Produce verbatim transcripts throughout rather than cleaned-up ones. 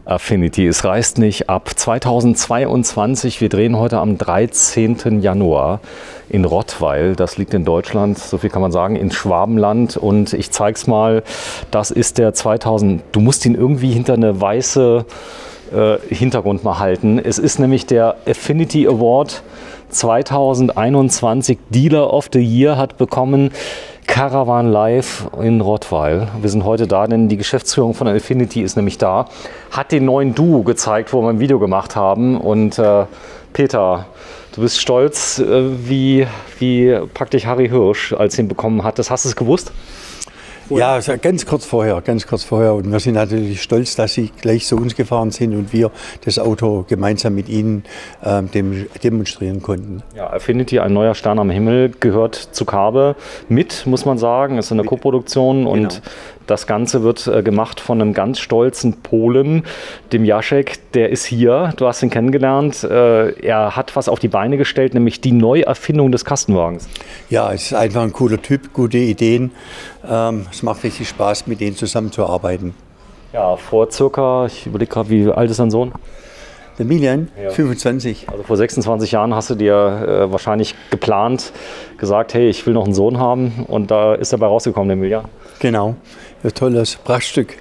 Affinity, es reißt nicht ab. zweitausendzweiundzwanzig, wir drehen heute am dreizehnten Januar in Rottweil. Das liegt in Deutschland, so viel kann man sagen, in Schwabenland. Und ich zeig's mal, das ist der zweitausend, du musst ihn irgendwie hinter eine weiße äh, Hintergrund mal halten. Es ist nämlich der Affinity Award zweitausendeinundzwanzig, Dealer of the Year hat bekommen Caravan Live in Rottweil. Wir sind heute da, denn die Geschäftsführung von Affinity ist nämlich da. Hat den neuen Duo gezeigt, wo wir ein Video gemacht haben. Und äh, Peter, du bist stolz, äh, wie, wie praktisch Harry Hirsch, als ihn bekommen hat. Das hast du es gewusst? Ja, ganz kurz vorher, ganz kurz vorher. Und wir sind natürlich stolz, dass Sie gleich zu uns gefahren sind und wir das Auto gemeinsam mit Ihnen ähm, dem, demonstrieren konnten. Ja, Affinity, ein neuer Stern am Himmel, gehört zu Kabe mit, muss man sagen. Es ist eine Koproduktion und genau. Das Ganze wird äh, gemacht von einem ganz stolzen Polen, dem Jacek. Der ist hier, du hast ihn kennengelernt. Äh, er hat was auf die Beine gestellt, nämlich die Neuerfindung des Kastenwagens. Ja, es ist einfach ein cooler Typ, gute Ideen. Ähm, es macht richtig Spaß, mit denen zusammenzuarbeiten. Ja, vor circa, ich überlege gerade, wie alt ist dein Sohn? Der Milian, ja. fünfundzwanzig. Also vor sechsundzwanzig Jahren hast du dir äh, wahrscheinlich geplant, gesagt, hey, ich will noch einen Sohn haben. Und da ist dabei rausgekommen, der Milian. Genau, ein tolles Prachtstück.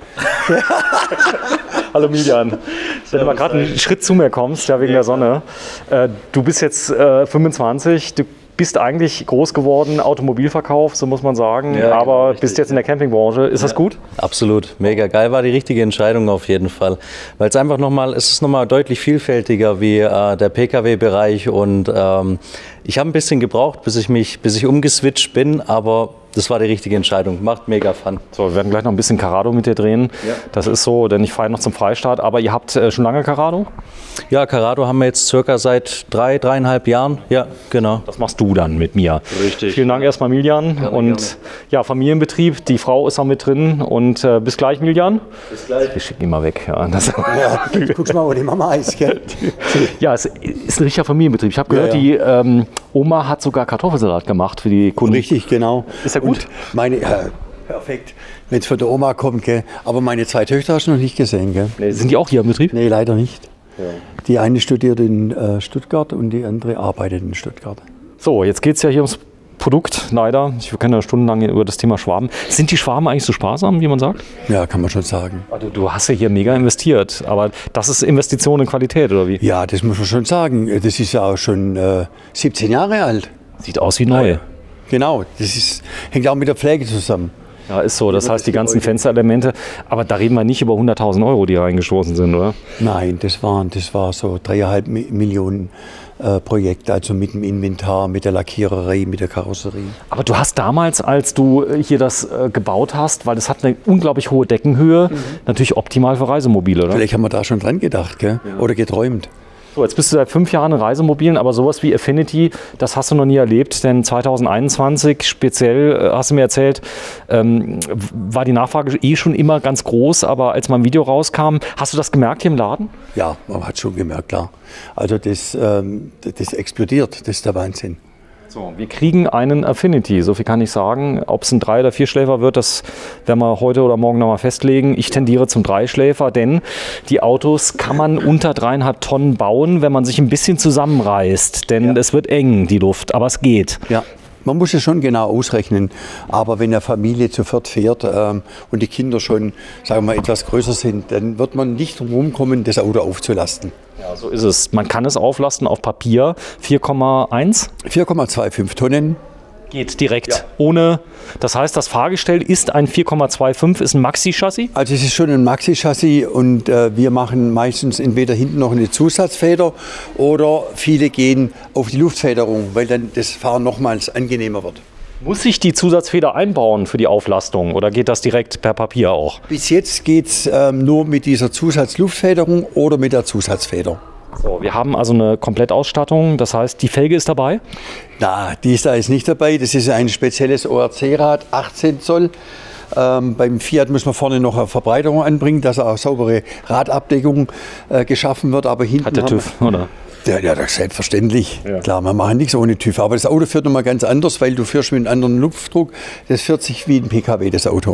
Hallo Milian, wenn du mal gerade einen Schritt zu mir kommst, ja, wegen der Sonne. Äh, du bist jetzt äh, fünfundzwanzig, du bist eigentlich groß geworden, Automobilverkauf, so muss man sagen, ja, aber genau, bist jetzt in der Campingbranche. Ist ja. das gut? Absolut, mega geil, war die richtige Entscheidung auf jeden Fall. Weil es einfach nochmal, es ist nochmal deutlich vielfältiger wie äh, der P K W-Bereich und ähm, ich habe ein bisschen gebraucht, bis ich mich, bis ich umgeswitcht bin, aber das war die richtige Entscheidung. Macht mega Fun. So, wir werden gleich noch ein bisschen Carrado mit dir drehen. Ja. Das ist so, denn ich fahre noch zum Freistart. Aber ihr habt äh, schon lange Carrado? Ja, Carrado haben wir jetzt circa seit drei, dreieinhalb Jahren. Ja, genau. Das machst du dann mit mir. Richtig. Vielen Dank erstmal, Milian. Gerne, und gerne. Ja, Familienbetrieb, die Frau ist auch mit drin. Und äh, bis gleich, Milian. Bis gleich. Wir schicken ihn mal weg. Ja, das ja, guck's mal, wo die Mama ist, gell? Ja, es ist ein richtiger Familienbetrieb. Ich habe gehört, ja, ja. die ähm, Oma hat sogar Kartoffelsalat gemacht für die Kunden. Richtig, genau. Ist ja gut. Und meine, ja, perfekt, wenn es von der Oma kommt. Gell? Aber meine zwei Töchter hast du noch nicht gesehen. Gell? Nee, sind die auch hier im Betrieb? Nee, leider nicht. Ja. Die eine studiert in äh, Stuttgart und die andere arbeitet in Stuttgart. So, jetzt geht es ja hier ums Produkt, leider. Ich kann ja stundenlang über das Thema Schwaben. Sind die Schwaben eigentlich so sparsam, wie man sagt? Ja, kann man schon sagen. Also, du hast ja hier mega investiert, aber das ist Investition in Qualität, oder wie? Ja, das muss man schon sagen. Das ist ja auch schon äh, siebzehn Jahre alt. Sieht aus wie neu. Genau, das ist, hängt auch mit der Pflege zusammen. Ja, ist so. Das heißt, die ganzen Fensterelemente, aber da reden wir nicht über hunderttausend Euro, die reingestoßen sind, oder? Nein, das war, das war so dreieinhalb Millionen äh, Projekt, also mit dem Inventar, mit der Lackiererei, mit der Karosserie. Aber du hast damals, als du hier das äh, gebaut hast, weil das hat eine unglaublich hohe Deckenhöhe, mhm. natürlich optimal für Reisemobile, oder? Vielleicht haben wir da schon dran gedacht, gell? Ja. Oder geträumt. So, jetzt bist du seit fünf Jahren in Reisemobilen, aber sowas wie Affinity, das hast du noch nie erlebt, denn zweitausendeinundzwanzig speziell, äh, hast du mir erzählt, ähm, war die Nachfrage eh schon immer ganz groß, aber als mal ein Video rauskam, hast du das gemerkt hier im Laden? Ja, man hat schon gemerkt, klar. Also das, ähm, das explodiert, das ist der Wahnsinn. So, wir kriegen einen Affinity, so viel kann ich sagen. Ob es ein Drei- oder Vierschläfer wird, das werden wir heute oder morgen nochmal festlegen. Ich tendiere zum Dreischläfer, denn die Autos kann man unter dreieinhalb Tonnen bauen, wenn man sich ein bisschen zusammenreißt. Denn ja. es wird eng, die Luft, aber es geht. Ja. Man muss es schon genau ausrechnen, aber wenn eine Familie zu viert fährt ähm, und die Kinder schon, sagen wir mal, etwas größer sind, dann wird man nicht drum rumkommen, das Auto aufzulasten. Ja, so ist es. Man kann es auflasten auf Papier, vier Komma eins? vier Komma fünfundzwanzig Tonnen. Geht direkt, ja. ohne, das heißt, das Fahrgestell ist ein vier Komma fünfundzwanzig, ist ein Maxi-Chassis? Also es ist schon ein Maxi-Chassis und äh, wir machen meistens entweder hinten noch eine Zusatzfeder oder viele gehen auf die Luftfederung, weil dann das Fahren nochmals angenehmer wird. Muss ich die Zusatzfeder einbauen für die Auflastung oder geht das direkt per Papier auch? Bis jetzt geht es ähm, nur mit dieser Zusatzluftfederung oder mit der Zusatzfeder. So, wir haben also eine Komplettausstattung, das heißt, die Felge ist dabei? Na, die ist da jetzt nicht dabei. Das ist ein spezielles O R C-Rad, achtzehn Zoll. Ähm, beim Fiat muss man vorne noch eine Verbreiterung anbringen, dass auch saubere Radabdeckung äh, geschaffen wird. Aber hinten hat der TÜV, wir, oder? Ja, ja, das ist selbstverständlich. Ja. Klar, wir machen nichts ohne TÜV. Aber das Auto fährt nochmal ganz anders, weil du fährst mit einem anderen Luftdruck. Das fährt sich wie ein P K W, das Auto.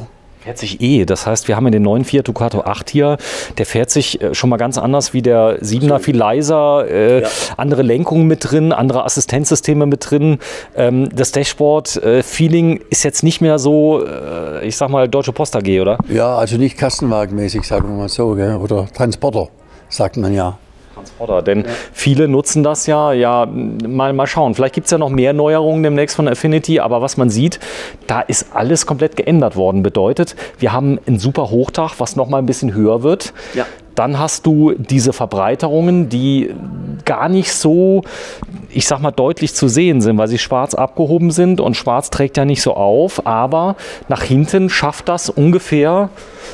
Fährt sich eh. Das heißt, wir haben ja den neuen Fiat Ducato acht hier. Der fährt sich schon mal ganz anders wie der siebener, viel leiser. Äh, ja. Andere Lenkungen mit drin, andere Assistenzsysteme mit drin. Ähm, das Dashboard-Feeling äh, ist jetzt nicht mehr so, äh, ich sag mal, Deutsche Post A G, oder? Ja, also nicht kastenwagenmäßig, sagen wir mal so. Gell? Oder Transporter, sagt man ja. Transporter, denn ja. viele nutzen das ja, ja, mal, mal schauen. Vielleicht gibt es ja noch mehr Neuerungen demnächst von Affinity, aber was man sieht, da ist alles komplett geändert worden. Bedeutet, wir haben ein super Hochdach, was noch mal ein bisschen höher wird. Ja. Dann hast du diese Verbreiterungen, die gar nicht so, ich sag mal, deutlich zu sehen sind, weil sie schwarz abgehoben sind und schwarz trägt ja nicht so auf, aber nach hinten schafft das ungefähr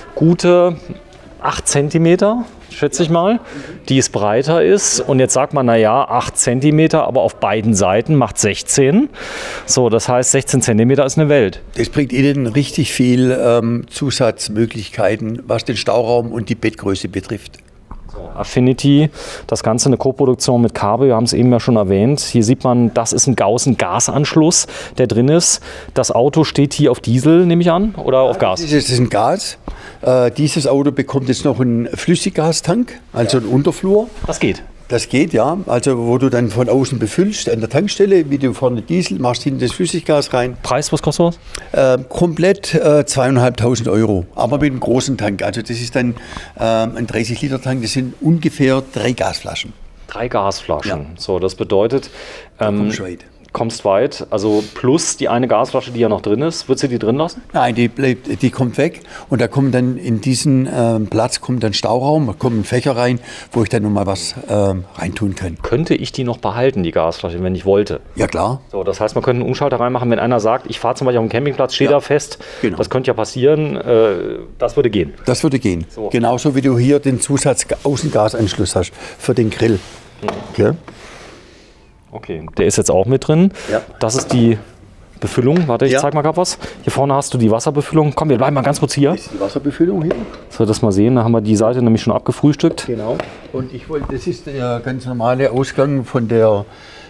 gute acht Zentimeter, schätze ich mal, die es breiter ist. Und jetzt sagt man, naja, acht Zentimeter, aber auf beiden Seiten macht sechzehn. So, das heißt, sechzehn Zentimeter ist eine Welt. Das bringt Ihnen richtig viel ähm, Zusatzmöglichkeiten, was den Stauraum und die Bettgröße betrifft. Affinity, das Ganze eine Koproduktion mit Cabrio, wir haben es eben ja schon erwähnt. Hier sieht man, das ist ein Gaußen-Gasanschluss, der drin ist. Das Auto steht hier auf Diesel, nehme ich an, oder auf Gas? Das ist, das ist ein Gas. Äh, dieses Auto bekommt jetzt noch einen Flüssiggastank, also einen Unterflur. Das geht. Das geht, ja. Also wo du dann von außen befüllst an der Tankstelle, wie du vorne Diesel, machst hinten das Flüssiggas rein. Preis, was kostet das? Äh, komplett äh, zweieinhalbtausend Euro, aber mit einem großen Tank. Also das ist dann äh, ein dreißig Liter Tank, das sind ungefähr drei Gasflaschen. Drei Gasflaschen, ja. So, das bedeutet... Ähm, weit. Kommst weit, also plus die eine Gasflasche, die ja noch drin ist. Würdest du die drin lassen? Nein, die bleibt, die kommt weg und da kommt dann in diesen ähm, Platz kommt dann Stauraum, da kommen Fächer rein, wo ich dann nochmal was ähm, reintun kann. Könnte ich die noch behalten, die Gasflasche, wenn ich wollte? Ja, klar. So, das heißt, man könnte einen Umschalter reinmachen, wenn einer sagt, ich fahre zum Beispiel auf dem Campingplatz, stehe ja. da fest, genau. Das könnte ja passieren, äh, das würde gehen. Das würde gehen, so. Genauso wie du hier den Zusatz-Außengasanschluss hast für den Grill. Mhm. Okay. Okay, der ist jetzt auch mit drin. Ja. Das ist die Befüllung. Warte, ich ja. zeig mal gerade was. Hier vorne hast du die Wasserbefüllung. Komm, wir bleiben mal ganz kurz hier. Das ist die Wasserbefüllung hier. Dass wir das mal sehen. Da haben wir die Seite nämlich schon abgefrühstückt. Genau. Und ich wollte, das ist der ganz normale Ausgang von der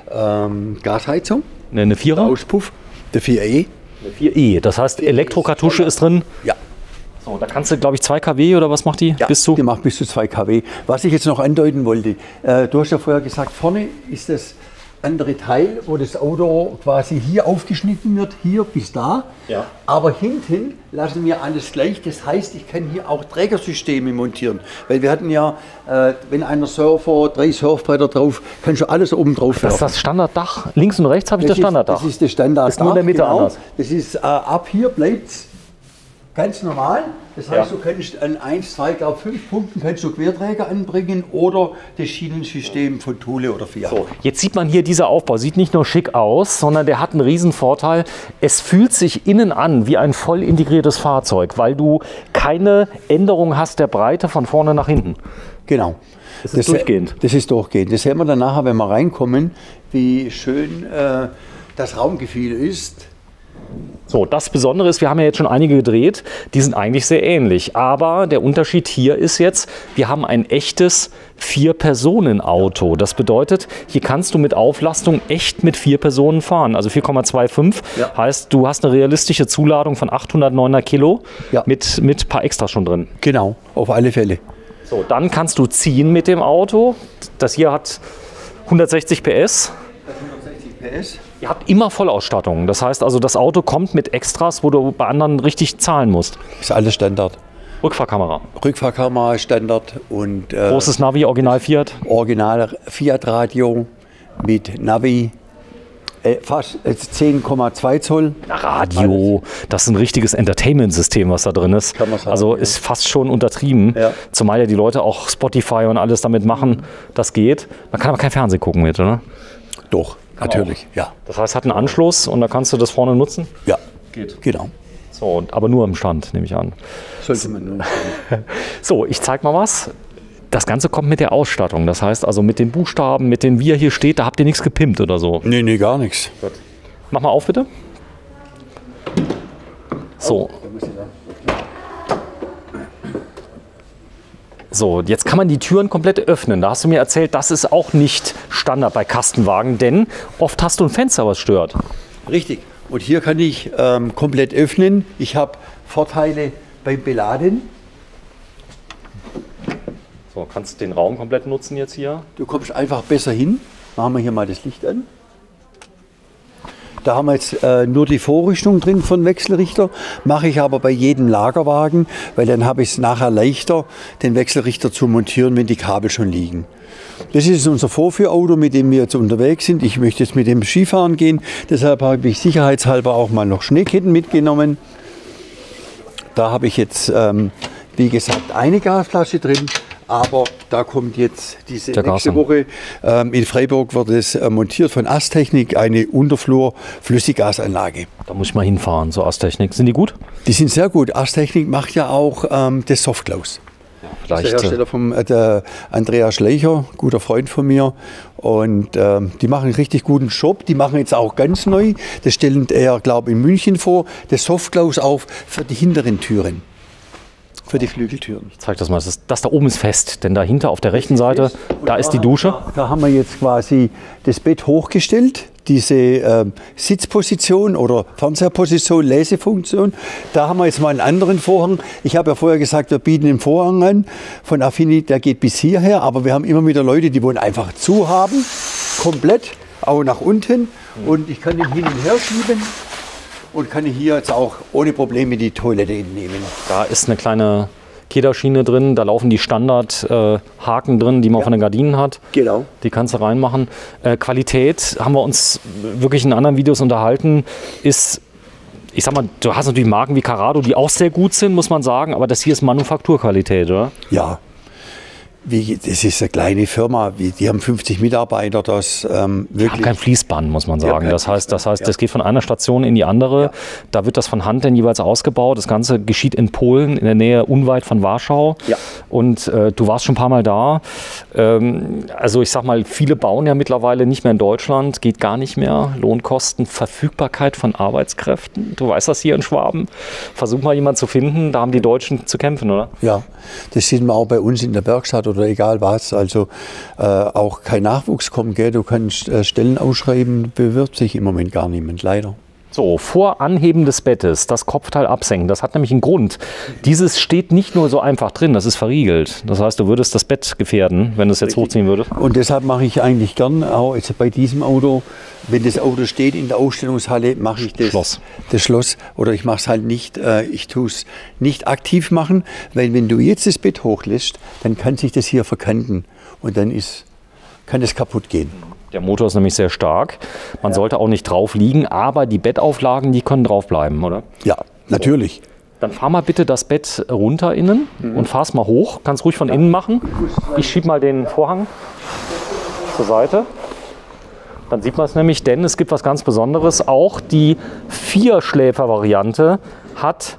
ähm, Gasheizung. Eine, eine Vierer? Der Auspuff. Der vier E. Eine vier E. Das heißt, Elektrokartusche ist drin. Ja. So, da kannst du, glaube ich, zwei Kilowatt oder was macht die? Ja, bis zu? die macht bis zu zwei Kilowatt. Was ich jetzt noch andeuten wollte, äh, du hast ja vorher gesagt, vorne ist das andere Teil, wo das Auto quasi hier aufgeschnitten wird, hier bis da. Ja. Aber hinten lassen wir alles gleich. Das heißt, ich kann hier auch Trägersysteme montieren. Weil wir hatten ja, äh, wenn einer Surfer, drei Surfbretter drauf, kannst du alles oben drauf werfen. Das ist das Standarddach. Links und rechts habe ich das, das Standarddach. Das ist das Standarddach. Ist nur in der Mitte genau. anders. Das ist äh, ab hier bleibt es ganz normal. Das heißt, ja. du kannst an eins, zwei, glaube fünf Punkten kannst du Querträger anbringen oder das Schienensystem von Thule oder Fiat. So, jetzt sieht man hier, dieser Aufbau sieht nicht nur schick aus, sondern der hat einen riesen Vorteil. Es fühlt sich innen an wie ein voll integriertes Fahrzeug, weil du keine Änderung hast der Breite von vorne nach hinten. Genau. Das ist das durchgehend. Das ist durchgehend. Das sehen wir dann nachher, wenn wir reinkommen, wie schön äh, das Raumgefühl ist. So, das Besondere ist, wir haben ja jetzt schon einige gedreht, die sind eigentlich sehr ähnlich. Aber der Unterschied hier ist jetzt, wir haben ein echtes Vier-Personen-Auto. Das bedeutet, hier kannst du mit Auflastung echt mit vier Personen fahren. Also vier Komma fünfundzwanzig ja. heißt, du hast eine realistische Zuladung von achthundertneuner Kilo ja. mit, mit ein paar Extras schon drin. Genau, auf alle Fälle. So, dann kannst du ziehen mit dem Auto. Das hier hat hundertsechzig P S. hundertsechzig P S. Ihr habt immer Vollausstattung. Das heißt also, das Auto kommt mit Extras, wo du bei anderen richtig zahlen musst. Ist alles Standard. Rückfahrkamera. Rückfahrkamera ist Standard. Und, äh, großes Navi, Original Fiat. Original Fiat Radio mit Navi. Äh, fast zehn Komma zwei Zoll. Radio, das ist ein richtiges Entertainment-System, was da drin ist. Kann man sagen, also ja. ist fast schon untertrieben. Ja. Zumal ja die Leute auch Spotify und alles damit machen. Das geht. Man kann aber kein Fernsehen gucken mit, oder? Doch. Kann natürlich, auch. Ja. Das heißt, hat einen Anschluss und da kannst du das vorne nutzen? Ja, geht. Genau. So, aber nur am Stand, nehme ich an. Sollte man nur. So, ich zeig mal was. Das Ganze kommt mit der Ausstattung. Das heißt also mit den Buchstaben, mit den, wie er hier steht, da habt ihr nichts gepimpt oder so. Nee, nee, gar nichts. Gut. Mach mal auf, bitte. So. So, jetzt kann man die Türen komplett öffnen. Da hast du mir erzählt, das ist auch nicht Standard bei Kastenwagen, denn oft hast du ein Fenster, was stört. Richtig. Und hier kann ich ähm, komplett öffnen. Ich habe Vorteile beim Beladen. So, kannst den Raum komplett nutzen jetzt hier? Du kommst einfach besser hin. Machen wir hier mal das Licht an. Da haben wir jetzt äh, nur die Vorrüstung drin von Wechselrichter. Mache ich aber bei jedem Lagerwagen, weil dann habe ich es nachher leichter, den Wechselrichter zu montieren, wenn die Kabel schon liegen. Das ist unser Vorführauto, mit dem wir jetzt unterwegs sind. Ich möchte jetzt mit dem Skifahren gehen. Deshalb habe ich sicherheitshalber auch mal noch Schneeketten mitgenommen. Da habe ich jetzt, ähm, wie gesagt, eine Gasflasche drin. Aber da kommt jetzt diese Der nächste Gashahn. Woche, ähm, in Freiburg wird es äh, montiert von Astechnik, eine Unterflur-Flüssiggasanlage. Da muss ich mal hinfahren, so Astechnik. Sind die gut? Die sind sehr gut. Astechnik macht ja auch ähm, das Softglass. Das ist der Hersteller vom äh, der Andreas Schleicher, guter Freund von mir. Und ähm, die machen einen richtig guten Job. Die machen jetzt auch ganz neu, das stellt er, glaube ich, in München vor, das Softglass auf für die hinteren Türen. Für die Flügeltüren. Ich zeige das mal. Das, ist, das da oben ist fest, denn dahinter auf der rechten Seite, da ist die Dusche. Da, da haben wir jetzt quasi das Bett hochgestellt, diese äh, Sitzposition oder Fernseherposition, Lesefunktion. Da haben wir jetzt mal einen anderen Vorhang. Ich habe ja vorher gesagt, wir bieten den Vorhang an von Affinity, der geht bis hierher, aber wir haben immer wieder Leute, die wollen einfach zu haben, komplett, auch nach unten. Und ich kann den hin und her schieben. Und kann hier jetzt auch ohne Probleme die Toilette entnehmen. Da ist eine kleine Kederschiene drin, da laufen die Standard-Haken äh, drin, die man ja von den Gardinen hat. Genau. Die kannst du reinmachen. Äh, Qualität, haben wir uns wirklich in anderen Videos unterhalten, ist, ich sag mal, du hast natürlich Marken wie Carrado, die auch sehr gut sind, muss man sagen, aber das hier ist Manufakturqualität, oder? Ja. Wie, das ist eine kleine Firma, wie, die haben fünfzig Mitarbeiter, das ähm, wirklich... Die haben kein Fließband, muss man sagen. Ja, das heißt, das heißt, ja. das geht von einer Station in die andere. Ja. Da wird das von Hand dann jeweils ausgebaut. Das Ganze geschieht in Polen, in der Nähe unweit von Warschau. Ja. Und äh, du warst schon ein paar Mal da. Ähm, also ich sag mal, viele bauen ja mittlerweile nicht mehr in Deutschland, geht gar nicht mehr. Lohnkosten, Verfügbarkeit von Arbeitskräften. Du weißt das hier in Schwaben. Versuch mal jemanden zu finden, da haben die Deutschen zu kämpfen, oder? Ja, das sehen wir auch bei uns in der Werkstatt oder egal was. Also äh, auch kein Nachwuchs kommt, gell? Du kannst äh, Stellen ausschreiben, bewirbt sich im Moment gar niemand, leider. So, vor Anheben des Bettes das Kopfteil absenken. Das hat nämlich einen Grund. Dieses steht nicht nur so einfach drin, das ist verriegelt. Das heißt, du würdest das Bett gefährden, wenn du es jetzt hochziehen würdest. Und deshalb mache ich eigentlich gern, auch jetzt bei diesem Auto, wenn das Auto steht in der Ausstellungshalle, mache ich das Schloss. das Schloss. Oder ich mache es halt nicht, äh, ich tue es nicht aktiv machen, weil wenn du jetzt das Bett hochlässt, dann kann sich das hier verkanten und dann ist, kann es kaputt gehen. Der Motor ist nämlich sehr stark. Man ja. sollte auch nicht drauf liegen, aber die Bettauflagen, die können drauf bleiben, oder? Ja, natürlich. Dann fahr mal bitte das Bett runter innen mhm. und fahr's mal hoch. Kannst ruhig von ja. innen machen. Ich schiebe mal den Vorhang zur Seite. Dann sieht man es nämlich, denn es gibt was ganz Besonderes. Auch die Vierschläfer-Variante hat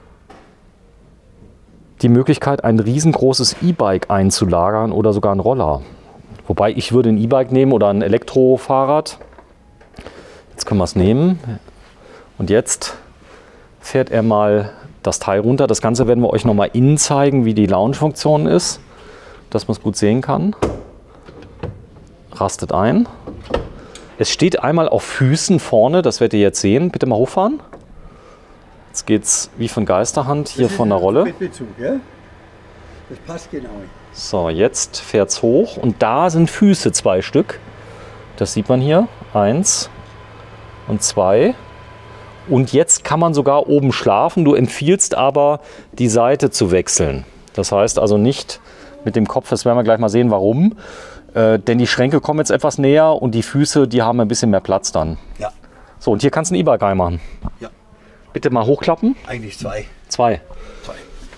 die Möglichkeit, ein riesengroßes E-Bike einzulagern oder sogar einen Roller. Wobei ich würde ein E-Bike nehmen oder ein Elektrofahrrad. Jetzt können wir es nehmen. Und jetzt fährt er mal das Teil runter. Das Ganze werden wir euch noch mal innen zeigen, wie die Launch-Funktion ist, dass man es gut sehen kann. Rastet ein. Es steht einmal auf Füßen vorne, das werdet ihr jetzt sehen. Bitte mal hochfahren. Jetzt geht es wie von Geisterhand hier von der Rolle. Bettbezug, ja? Das passt genau. So, jetzt fährt es hoch und da sind Füße, zwei Stück. Das sieht man hier. Eins und zwei. Und jetzt kann man sogar oben schlafen. Du empfiehlst aber, die Seite zu wechseln. Das heißt also nicht mit dem Kopf, das werden wir gleich mal sehen, warum. Äh, denn die Schränke kommen jetzt etwas näher und die Füße, die haben ein bisschen mehr Platz dann. Ja. So, und hier kannst du ein E-Bike reinmachen. Ja. Bitte mal hochklappen. Eigentlich zwei. Zwei. Zwei.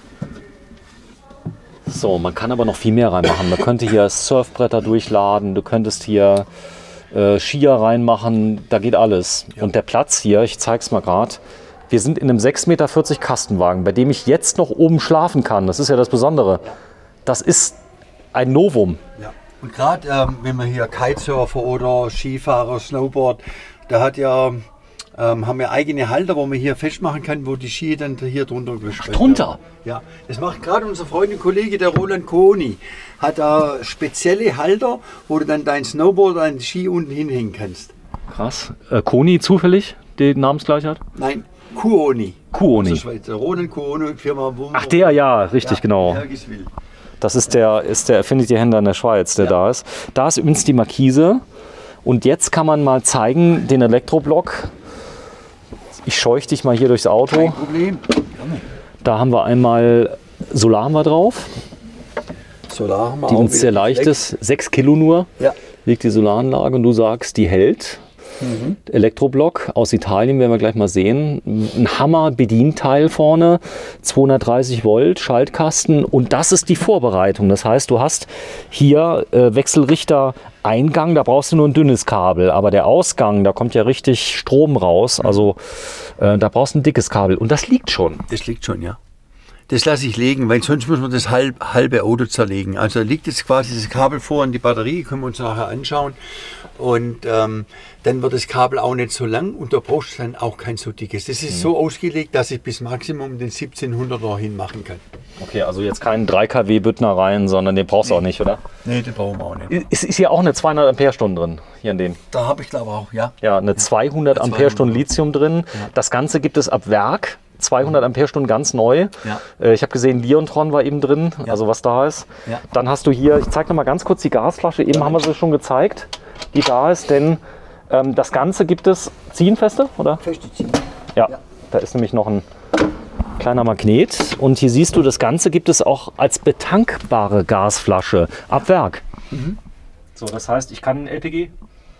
So, man kann aber noch viel mehr reinmachen. Man könnte hier Surfbretter durchladen, du könntest hier äh, Skier reinmachen, da geht alles. Ja. Und der Platz hier, ich zeige es mal gerade, wir sind in einem sechs Meter vierzig Kastenwagen, bei dem ich jetzt noch oben schlafen kann. Das ist ja das Besondere. Ja. Das ist ein Novum. Ja. Und gerade ähm, wenn man hier Kitesurfer oder Skifahrer, Snowboard, da hat ja... Ähm, haben wir eigene Halter, wo man hier festmachen kann, wo die Ski dann hier drunter gespannt drunter? Ja, das macht gerade unser Freund und Kollege, der Roland Kohni, hat da spezielle Halter, wo du dann dein Snowboard an den Ski unten hinhängen kannst. Krass. Äh, Koni zufällig, die Namensgleichheit? Nein, Kuoni. Kuoni. Also Schweizer Ronen, Kuoni, Firma Wunder. Ach, der, ja, richtig, ja, genau. Bergiswil. Das ist der, ist der Affinity-Händler in der Schweiz, der Ja. da ist. Da ist übrigens die Markise. Und jetzt kann man mal zeigen, den Elektroblock. Ich scheuche dich mal hier durchs Auto. Kein Problem. Gerne. Da haben wir einmal Solar haben wir drauf, Solar haben wir die auch uns wieder sehr leicht weg. ist. sechs Kilo nur Ja. wiegt die Solaranlage und du sagst, die hält. Mhm. Elektroblock aus Italien werden wir gleich mal sehen. Ein Hammer-Bedienteil vorne, zweihundertdreißig Volt, Schaltkasten und das ist die Vorbereitung. Das heißt, du hast hier äh, Wechselrichter-Eingang, da brauchst du nur ein dünnes Kabel, aber der Ausgang, da kommt ja richtig Strom raus, also äh, da brauchst du ein dickes Kabel und das liegt schon. Das liegt schon, ja. Das lasse ich legen, weil sonst muss man das halb, halbe Auto zerlegen. Also liegt jetzt quasi das Kabel vor in die Batterie, können wir uns nachher anschauen. Und ähm, dann wird das Kabel auch nicht so lang und da brauchst du dann auch kein so dickes. Das ist so ausgelegt, dass ich bis Maximum den siebzehnhunderter hin machen kann. Okay, also jetzt keinen drei Kilowatt Büttner rein, sondern den brauchst du auch nicht, oder? Nee, den brauchen wir auch nicht. Es ist hier auch eine zweihundert Ampere-Stunden drin, hier in dem. Da habe ich glaube auch, ja. Ja, eine zweihundert Ampere-Stunden Lithium drin. Das Ganze gibt es ab Werk. zweihundert Ampere-Stunden ganz neu. Ja. Äh, Ich habe gesehen, Liontron war eben drin, Ja. also was da ist. Ja. Dann hast du hier, ich zeige noch mal ganz kurz die Gasflasche, eben haben wir sie schon gezeigt, die da ist, denn ähm, das Ganze gibt es, ziehenfeste, oder? Feste ziehen. Ja, Ja. da ist nämlich noch ein kleiner Magnet und hier siehst du, das Ganze gibt es auch als betankbare Gasflasche ab Werk. So, das heißt, ich kann L P G.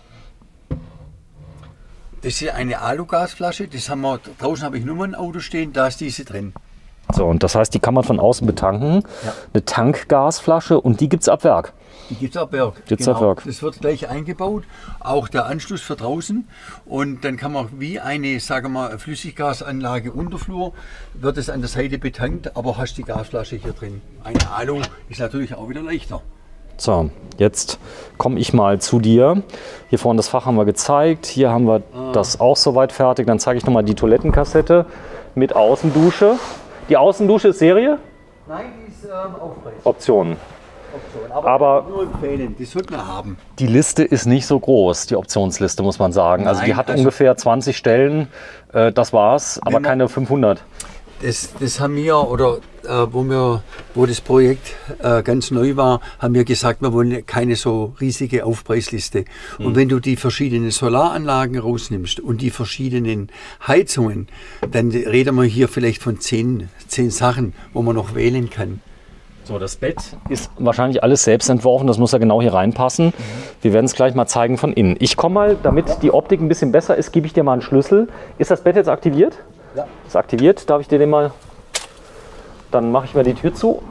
Das ist eine Alugasflasche, das haben wir, draußen habe ich nur ein Auto stehen, da ist diese drin. So, und das heißt, die kann man von außen betanken. Ja. Eine Tankgasflasche und die gibt es ab Werk. Die gibt es ab Werk. Gibt's ab Werk. Das wird gleich eingebaut, auch der Anschluss für draußen. Und dann kann man wie eine, sagen wir mal, Flüssiggasanlage Unterflur, wird es an der Seite betankt, aber hast die Gasflasche hier drin. Eine Alu ist natürlich auch wieder leichter. So, jetzt komme ich mal zu dir. Hier vorne das Fach haben wir gezeigt. Hier haben wir das auch soweit fertig. Dann zeige ich nochmal die Toilettenkassette mit Außendusche. Die Außendusche ist Serie? Nein, die ist ähm, Aufpreis. Optionen. Option. Aber, Aber- nur empfehlen, die sollte man haben. Die Liste ist nicht so groß, die Optionsliste, muss man sagen. Also die Nein, hat also- ungefähr zwanzig Stellen. Äh, das war's, aber man- keine fünfhundert. Das, das haben wir, oder äh, wo, wir, wo das Projekt äh, ganz neu war, haben wir gesagt, wir wollen keine so riesige Aufpreisliste. Und wenn du die verschiedenen Solaranlagen rausnimmst und die verschiedenen Heizungen, dann reden wir hier vielleicht von zehn, zehn Sachen, wo man noch wählen kann. So, das Bett ist wahrscheinlich alles selbst entworfen, das muss ja genau hier reinpassen. Wir werden es gleich mal zeigen von innen. Ich komme mal, damit die Optik ein bisschen besser ist, gebe ich dir mal einen Schlüssel. Ist das Bett jetzt aktiviert? Ja. Ist aktiviert, darf ich dir den mal, dann mache ich mal die Tür zu.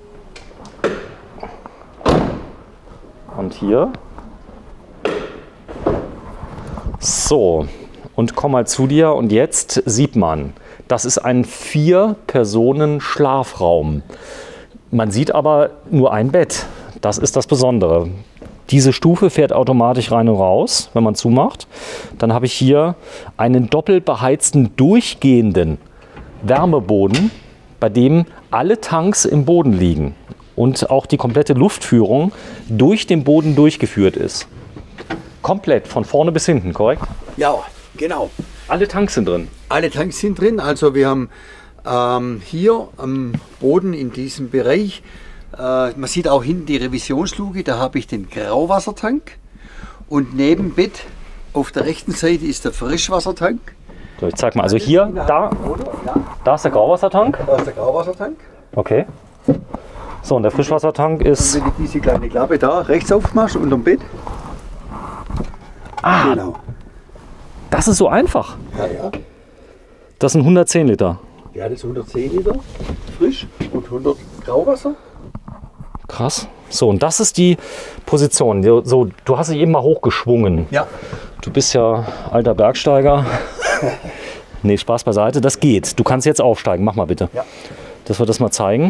Und hier. So, und komm mal zu dir und jetzt sieht man, das ist ein Vier-Personen-Schlafraum. Man sieht aber nur ein Bett. Das ist das Besondere. Diese Stufe fährt automatisch rein und raus, wenn man zumacht. Dann habe ich hier einen doppelt beheizten, durchgehenden Wärmeboden, bei dem alle Tanks im Boden liegen und auch die komplette Luftführung durch den Boden durchgeführt ist. Komplett, von vorne bis hinten, korrekt? Ja, genau. Alle Tanks sind drin. Alle Tanks sind drin. Also wir haben ähm, hier am Boden in diesem Bereich, äh, man sieht auch hinten die Revisionsluke, da habe ich den Grauwassertank. Und neben Bett auf der rechten Seite ist der Frischwassertank. So, ich zeig mal, also hier, da, Oder? Ja, da ist der Grauwassertank. da ist der Grauwassertank. Okay. So, und der Frischwassertank Und ist. wenn ich diese kleine Klappe da rechts aufmache, unterm Bett. Ah, Genau. das ist so einfach. Ja, ja. Das sind hundertzehn Liter. Ja, das ist hundertzehn Liter frisch und hundert Grauwasser. Krass. So, und das ist die Position. So, du hast dich eben mal hochgeschwungen. Ja. Du bist ja alter Bergsteiger. Nee, Spaß beiseite. Das geht. Du kannst jetzt aufsteigen. Mach mal bitte. Ja. Dass wir das mal zeigen.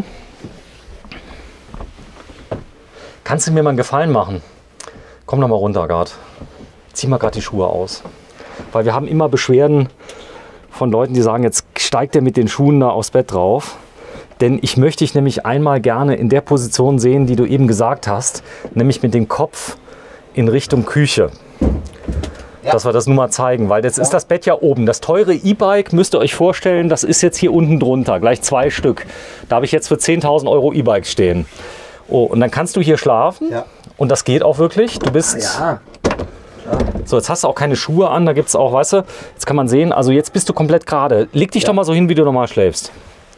Kannst du mir mal einen Gefallen machen? Komm noch mal runter, Gard. Zieh mal gerade die Schuhe aus. Weil wir haben immer Beschwerden von Leuten, die sagen, jetzt steigt er mit den Schuhen da aufs Bett drauf. Denn ich möchte dich nämlich einmal gerne in der Position sehen, die du eben gesagt hast, nämlich mit dem Kopf in Richtung Küche. ja. dass wir das nur mal zeigen, weil jetzt ja. ist das Bett ja oben. Das teure E-Bike, müsst ihr euch vorstellen, das ist jetzt hier unten drunter, gleich zwei Stück. Da habe ich jetzt für zehntausend Euro E-Bikes stehen. Oh, und dann kannst du hier schlafen ja. und das geht auch wirklich. Du bist... Ja. So, jetzt hast du auch keine Schuhe an, da gibt es auch, weißt du, jetzt kann man sehen, also jetzt bist du komplett gerade. Leg dich ja. doch mal so hin, wie du normal schläfst.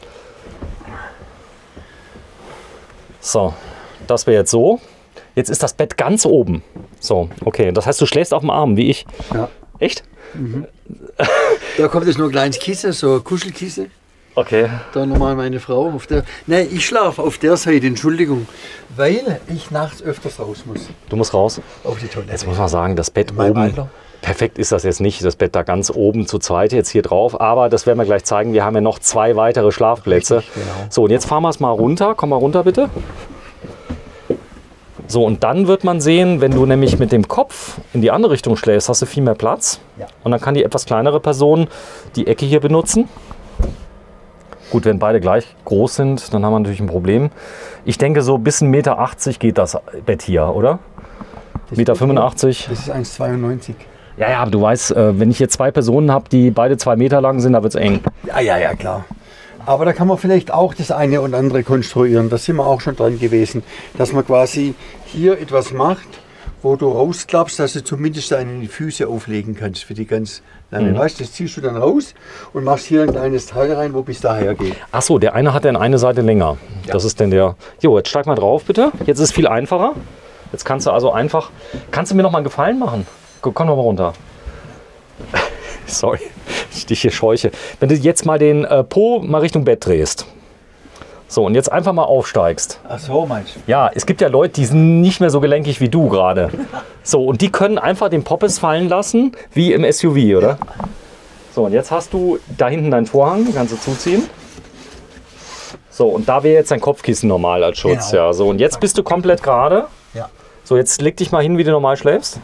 So, das wäre jetzt so. Jetzt ist das Bett ganz oben. So, okay. Das heißt, du schläfst auf dem Arm, wie ich. Ja. Echt? Mhm. Da kommt jetzt nur ein kleines Kissen, so ein Kuschelkissen. Okay. Da nochmal meine Frau. Auf der, nein, ich schlafe auf der Seite, Entschuldigung. Weil ich nachts öfters raus muss. Du musst raus? Auf die Toilette. Jetzt muss man sagen, das Bett oben. Alter. Perfekt ist das jetzt nicht, das Bett da ganz oben zu zweit jetzt hier drauf. Aber das werden wir gleich zeigen. Wir haben ja noch zwei weitere Schlafplätze. Richtig, genau. So, und jetzt fahren wir es mal runter. Komm mal runter, bitte. So, und dann wird man sehen, wenn du nämlich mit dem Kopf in die andere Richtung schläfst, hast du viel mehr Platz. Ja. Und dann kann die etwas kleinere Person die Ecke hier benutzen. Gut, wenn beide gleich groß sind, dann haben wir natürlich ein Problem. Ich denke, so bis ein Meter achtzig geht das Bett hier, oder? Das Meter fünfundachtzig. Das ist eins Komma zweiundneunzig. Ja, ja, aber du weißt, wenn ich hier zwei Personen habe, die beide zwei Meter lang sind, da wird es eng. Ja, ja, ja, klar. Aber da kann man vielleicht auch das eine und andere konstruieren. Da sind wir auch schon dran gewesen, dass man quasi hier etwas macht, wo du rausklappst, dass du zumindest deine Füße auflegen kannst für die ganz lange. Mhm. Weißt, das ziehst du dann raus und machst hier ein kleines Teil rein, wo bis daher geht. Ach so, der eine hat dann eine Seite länger. Ja. Das ist denn der. Jo, jetzt steig mal drauf, bitte. Jetzt ist es viel einfacher. Jetzt kannst du also einfach. Kannst du mir noch mal einen Gefallen machen? Komm noch mal runter. Sorry, ich dich hier scheuche. Wenn du jetzt mal den äh, Po mal Richtung Bett drehst. So, und jetzt einfach mal aufsteigst. Ach so, meinst du? Ja, es gibt ja Leute, die sind nicht mehr so gelenkig wie du gerade. So, und die können einfach den Poppes fallen lassen, wie im S U V, oder? Ja. So, und jetzt hast du da hinten deinen Vorhang, den kannst du zuziehen. So, und da wäre jetzt dein Kopfkissen normal als Schutz. Genau. Ja, so, und jetzt bist du komplett gerade. Ja. So, jetzt leg dich mal hin, wie du normal schläfst.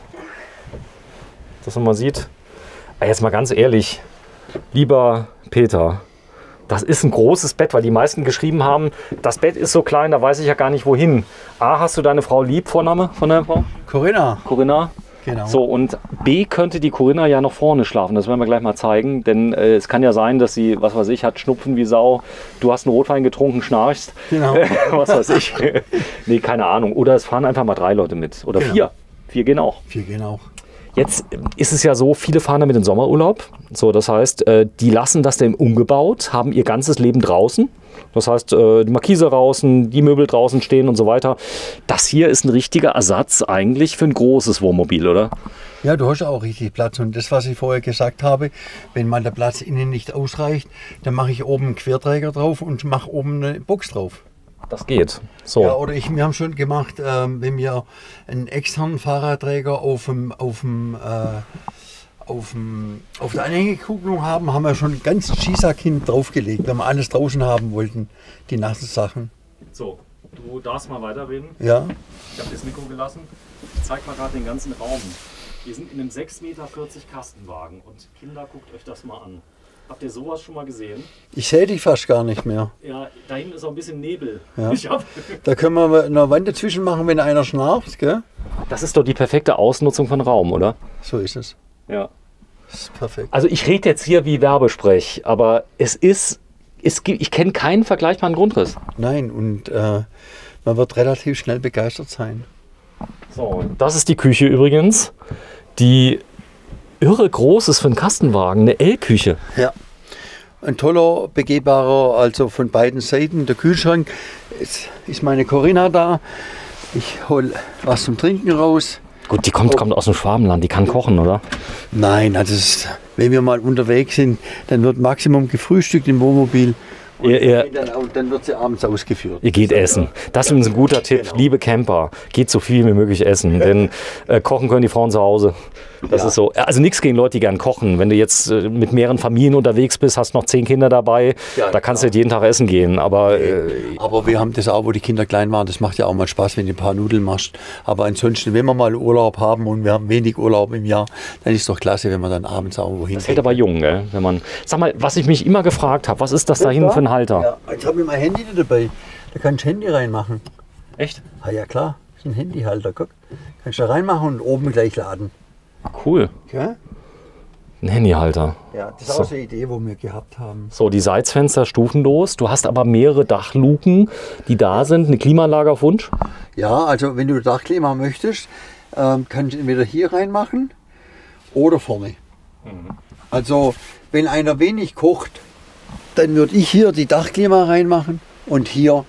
Dass man mal sieht. Jetzt mal ganz ehrlich, lieber Peter, das ist ein großes Bett, weil die meisten geschrieben haben, das Bett ist so klein, da weiß ich ja gar nicht wohin. A, hast du deine Frau lieb, Vorname von der Frau? Corinna. Corinna. Genau. So, und B, könnte die Corinna ja noch vorne schlafen, das werden wir gleich mal zeigen, denn äh, es kann ja sein, dass sie, was weiß ich, hat Schnupfen wie Sau, du hast einen Rotwein getrunken, schnarchst, genau. was weiß ich, nee, keine Ahnung, oder es fahren einfach mal drei Leute mit, oder genau. vier, vier gehen auch. Vier gehen auch. Jetzt ist es ja so, viele fahren damit in den Sommerurlaub. So, das heißt, die lassen das dann umgebaut, haben ihr ganzes Leben draußen. Das heißt, die Markise draußen, die Möbel draußen stehen und so weiter. Das hier ist ein richtiger Ersatz eigentlich für ein großes Wohnmobil, oder? Ja, du hast auch richtig Platz. Und das, was ich vorher gesagt habe, wenn mal der Platz innen nicht ausreicht, dann mache ich oben einen Querträger drauf und mache oben eine Box drauf. Das geht. So. Ja, oder ich, wir haben schon gemacht, ähm, wenn wir einen externen Fahrradträger auf dem, auf dem, äh, auf dem, auf der Anhängekupplung haben, haben wir schon ganz Skisack hin draufgelegt, wenn wir alles draußen haben wollten, die nassen Sachen. So, du darfst mal weiterreden. Ja. Ich habe das Mikro gelassen. Ich zeige mal gerade den ganzen Raum. Wir sind in einem sechs Meter vierzig Kastenwagen und Kinder, guckt euch das mal an. Habt ihr sowas schon mal gesehen? Ich sehe dich fast gar nicht mehr. Ja, da hinten ist auch ein bisschen Nebel. Ja. Ich hab da können wir eine Wand dazwischen machen, wenn einer schnarcht, gell? Das ist doch die perfekte Ausnutzung von Raum, oder? So ist es. Ja. Das ist perfekt. Also ich rede jetzt hier wie Werbesprech, aber es ist, es gibt, ich kenne keinen vergleichbaren Grundriss. Nein, und äh, man wird relativ schnell begeistert sein. So, das ist die Küche übrigens, die irre groß ist für einen Kastenwagen, eine L-Küche. Ja, ein toller, begehbarer, also von beiden Seiten. Der Kühlschrank, jetzt ist meine Corinna da. Ich hole was zum Trinken raus. Gut, die kommt, oh. kommt aus dem Schwabenland, die kann kochen, oder? Nein, also es, wenn wir mal unterwegs sind, dann wird Maximum gefrühstückt im Wohnmobil. Und ihr, ihr, dann, dann wird sie abends ausgeführt. Ihr geht essen. Das ist ein guter Tipp. Genau. Liebe Camper, geht so viel wie möglich essen. Denn äh, kochen können die Frauen zu Hause. Das ja. ist so. Also nichts gegen Leute, die gern kochen. Wenn du jetzt äh, mit mehreren Familien unterwegs bist, hast noch zehn Kinder dabei, ja, da kannst du halt jeden Tag essen gehen. Aber, äh, Aber wir haben das auch, wo die Kinder klein waren. Das macht ja auch mal Spaß, wenn du ein paar Nudeln machst. Aber ansonsten, wenn wir mal Urlaub haben und wir haben wenig Urlaub im Jahr, dann ist es doch klasse, wenn wir dann abends auch wohin. Das hält aber jung, gell? Wenn man, sag mal, was ich mich immer gefragt habe, was ist das da hinten für ein Halter? Ja, jetzt habe ich mein Handy dabei. Da kannst du Handy reinmachen. Echt? Ah ja klar, das ist ein Handyhalter. Guck, kannst du da reinmachen und oben gleich laden. Cool. Okay? Ein Handyhalter. Ja, das ist So. auch so eine Idee, wo wir gehabt haben. So, die Seitsfenster stufenlos. Du hast aber mehrere Dachluken, die da sind. Eine Klimaanlage auf Wunsch. Ja, also wenn du Dachklima möchtest, ähm, kannst du entweder hier reinmachen oder vorne. Also wenn einer wenig kocht, dann würde ich hier die Dachklima reinmachen und hier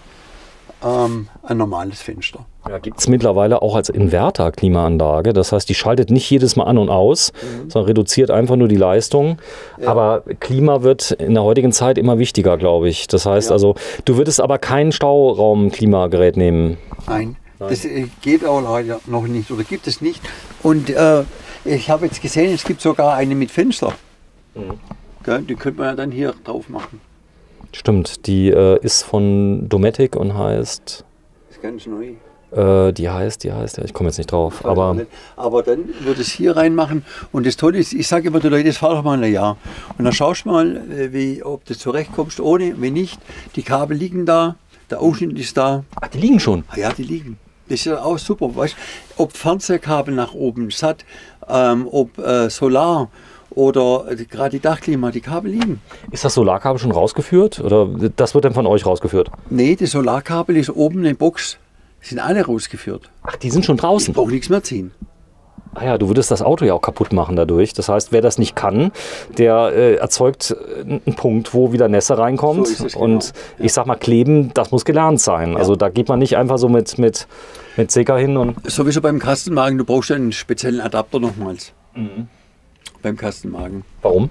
ähm, ein normales Fenster. Ja, gibt es mittlerweile auch als Inverter-Klimaanlage. Das heißt, die schaltet nicht jedes Mal an und aus, mhm. sondern reduziert einfach nur die Leistung. Ja. Aber Klima wird in der heutigen Zeit immer wichtiger, glaube ich. Das heißt ja. also, du würdest aber kein Stauraum-Klimagerät nehmen. Nein, Nein, das geht auch leider noch nicht oder gibt es nicht. Und äh, ich habe jetzt gesehen, es gibt sogar eine mit Fenster. Mhm. Gell, die könnte man ja dann hier drauf machen. Stimmt, die äh, ist von Dometic und heißt... Das ist ganz neu. Äh, die heißt, die heißt, ja, ich komme jetzt nicht drauf. Aber, aber dann würde es hier reinmachen. Und das Tolle ist, ich sage immer den Leuten, das fahr doch mal ein Jahr. Und dann schaust du mal, wie, ob du zurechtkommst ohne. Wenn nicht, die Kabel liegen da, der Ausschnitt ist da. Ach, die liegen schon? Ja, die liegen. Das ist ja auch super. Weißt, ob Fernsehkabel nach oben, Sat, ähm, ob äh, Solar oder äh, gerade die Dachklima, die Kabel liegen. Ist das Solarkabel schon rausgeführt? Oder das wird dann von euch rausgeführt? Nee, das Solarkabel ist oben in der Box. Sind alle rausgeführt. Ach, die sind schon draußen? Ich brauche nichts mehr ziehen. Ah ja, du würdest das Auto ja auch kaputt machen dadurch. Das heißt, wer das nicht kann, der äh, erzeugt einen Punkt, wo wieder Nässe reinkommt. So genau. Und ich sag mal, kleben, das muss gelernt sein. Ja. Also da geht man nicht einfach so mit, mit, mit Seka hin. Und sowieso beim Kastenwagen, du brauchst einen speziellen Adapter nochmals. Mhm. Beim Kastenwagen. Warum?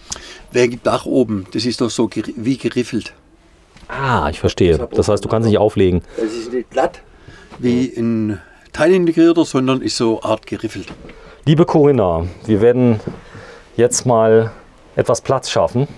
Wegen Dach oben, das ist doch so wie geriffelt. Ah, ich verstehe. Das heißt, du kannst nicht auflegen. Es ist nicht glatt wie ein Teilintegrierter, sondern ist so Art geriffelt. Liebe Corinna, wir werden jetzt mal etwas Platz schaffen.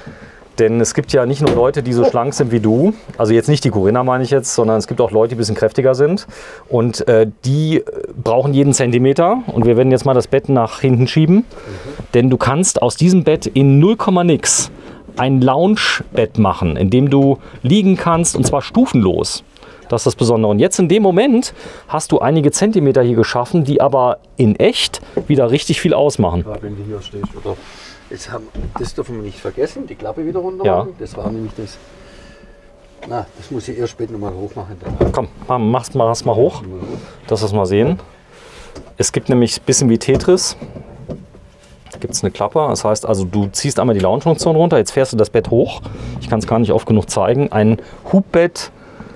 Denn es gibt ja nicht nur Leute, die so schlank sind wie du. Also jetzt nicht die Corinna meine ich jetzt, sondern es gibt auch Leute, die ein bisschen kräftiger sind. Und äh, die brauchen jeden Zentimeter. Und wir werden jetzt mal das Bett nach hinten schieben. Mhm. Denn du kannst aus diesem Bett in null Komma nix ein Lounge-Bett machen, in dem du liegen kannst und zwar stufenlos. Das ist das Besondere. Und jetzt in dem Moment hast du einige Zentimeter hier geschaffen, die aber in echt wieder richtig viel ausmachen. Ja, wenn du hier stehst, oder jetzt haben, das dürfen wir nicht vergessen, die Klappe wieder runter. Ja. Das war nämlich das. Na, das muss ich erst später nochmal hoch machen. Dann. Komm, mach's mal, mach's mal hoch, dass wir es mal sehen. Es gibt nämlich ein bisschen wie Tetris. Gibt es eine Klappe, das heißt also, du ziehst einmal die Lounge-Funktion runter, jetzt fährst du das Bett hoch. Ich kann es gar nicht oft genug zeigen. Ein Hubbett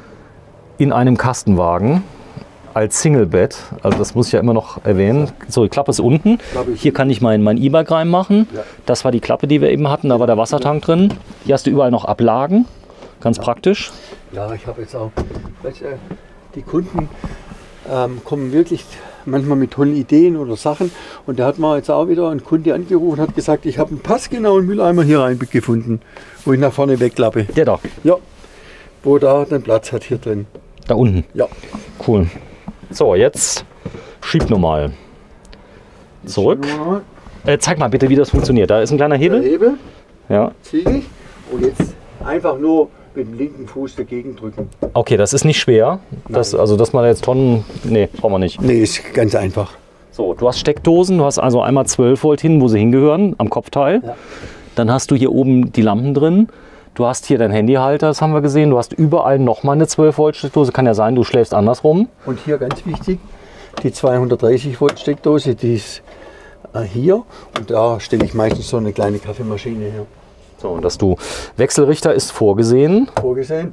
in einem Kastenwagen als Singlebett, also das muss ich ja immer noch erwähnen. So, die Klappe ist unten. Hier kann ich mein, mein E-Bike reinmachen. Das war die Klappe, die wir eben hatten, da war der Wassertank drin. Hier hast du überall noch Ablagen, ganz praktisch. Ja, ich habe jetzt auch, weißt du, die Kunden ähm, kommen wirklich manchmal mit tollen Ideen oder Sachen. Und da hat mal jetzt auch wieder ein Kunde angerufen und hat gesagt, ich habe einen passgenauen Mülleimer hier rein gefunden, wo ich nach vorne wegklappe. Der da? Ja, wo da den Platz hat hier drin. Da unten? Ja. Cool. So, jetzt schieb nochmal. Zurück. Äh, zeig mal bitte, wie das funktioniert. Da ist ein kleiner Hebel. Der Hebel. Ja. Ziehe ich und jetzt einfach nur mit dem linken Fuß dagegen drücken. Okay, das ist nicht schwer. Das, also, dass man jetzt Tonnen. Nee, brauchen wir nicht. Nee, ist ganz einfach. So, du hast Steckdosen. Du hast also einmal zwölf Volt hin, wo sie hingehören, am Kopfteil. Ja. Dann hast du hier oben die Lampen drin. Du hast hier deinen Handyhalter, das haben wir gesehen. Du hast überall nochmal eine zwölf Volt Steckdose. Kann ja sein, du schläfst andersrum. Und hier ganz wichtig, die zweihundertdreißig Volt Steckdose, die ist äh, hier. Und da stelle ich meistens so eine kleine Kaffeemaschine her. So, und dass du Wechselrichter ist vorgesehen. Vorgesehen.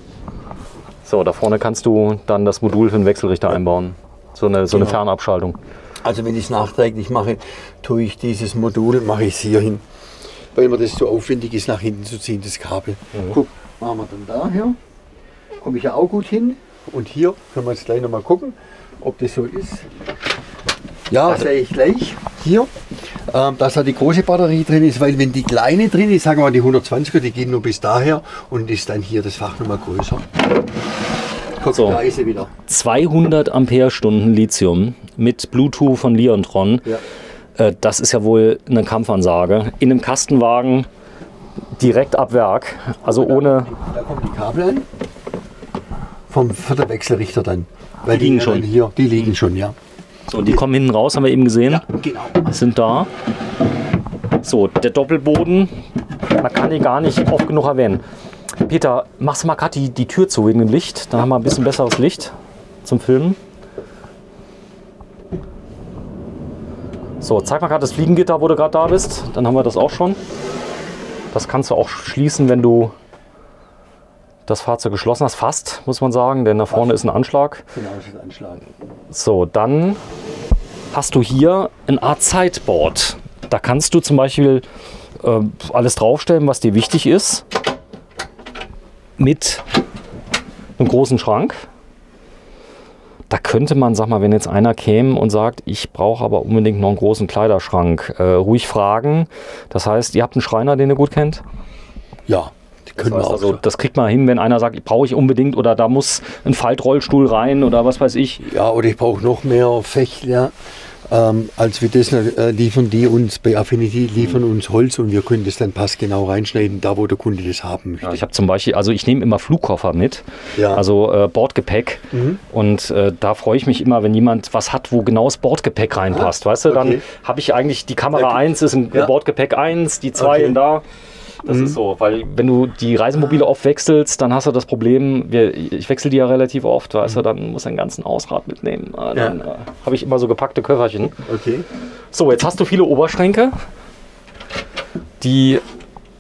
So, da vorne kannst du dann das Modul für den Wechselrichter einbauen. So eine, so eine Genau. Fernabschaltung. Also wenn ich es nachträglich mache, tue ich dieses Modul, mache ich es hier hin. Weil mir das so aufwendig ist, nach hinten zu ziehen, das Kabel. Mhm. Guck, machen wir dann daher. Komme ich ja auch gut hin. Und hier können wir jetzt gleich noch mal gucken, ob das so ist. Ja, sehe ich gleich. Hier, ähm, dass da die große Batterie drin ist, weil wenn die kleine drin ist, sagen wir mal die hundertzwanziger, die gehen nur bis daher und ist dann hier das Fach noch mal größer. Guck, So. da ist sie wieder. zweihundert Ampere-Stunden Lithium mit Bluetooth von Leontron. Ja. Äh, Das ist ja wohl eine Kampfansage. In einem Kastenwagen direkt ab Werk. Also ohne. Da kommen die Kabel an. Vom, für den Wechselrichter dann. Weil Die liegen ja schon. dann hier, die liegen schon, ja. So, die kommen hinten raus, haben wir eben gesehen. Ja, genau. Sind da. So, der Doppelboden, man kann ihn gar nicht oft genug erwähnen. Peter, machst du mal gerade die, die Tür zu wegen dem Licht. Dann haben wir ein bisschen besseres Licht zum Filmen. So, zeig mal gerade das Fliegengitter, wo du gerade da bist. Dann haben wir das auch schon. Das kannst du auch schließen, wenn du das Fahrzeug geschlossen hast. Fast, muss man sagen, denn da vorne ist ein Anschlag. Genau, das ist ein Anschlag. So, dann hast du hier eine Art Sideboard. Da kannst du zum Beispiel äh, alles draufstellen, was dir wichtig ist. Mit einem großen Schrank. Da könnte man, sag mal, wenn jetzt einer käme und sagt, ich brauche aber unbedingt noch einen großen Kleiderschrank, äh, ruhig fragen. Das heißt, ihr habt einen Schreiner, den ihr gut kennt? Ja, die können das heißt wir auch. Also, das kriegt man hin, wenn einer sagt, brauche ich unbedingt oder da muss ein Faltrollstuhl rein oder was weiß ich. Ja, oder ich brauche noch mehr Fächler. Ähm, als wir das äh, liefern die uns, bei Affinity liefern uns Holz und wir können das dann passgenau reinschneiden, da wo der Kunde das haben möchte. Ja, ich habe zum Beispiel, also ich nehme immer Flugkoffer mit, Ja. also äh, Bordgepäck. Mhm. Und äh, da freue ich mich immer, wenn jemand was hat, wo genau das Bordgepäck reinpasst. Weißt du, dann Okay. habe ich eigentlich die Kamera Ja. eins ist ein Ja. Bordgepäck eins, die zwei Okay. in da. Das Mhm. ist so, weil wenn du die Reisemobile oft wechselst, dann hast du das Problem, wir, ich wechsle die ja relativ oft, weißt du, dann muss er den ganzen Ausrad mitnehmen. Äh, Dann Ja. äh, habe ich immer so gepackte Köfferchen. Okay. So, jetzt hast du viele Oberschränke, die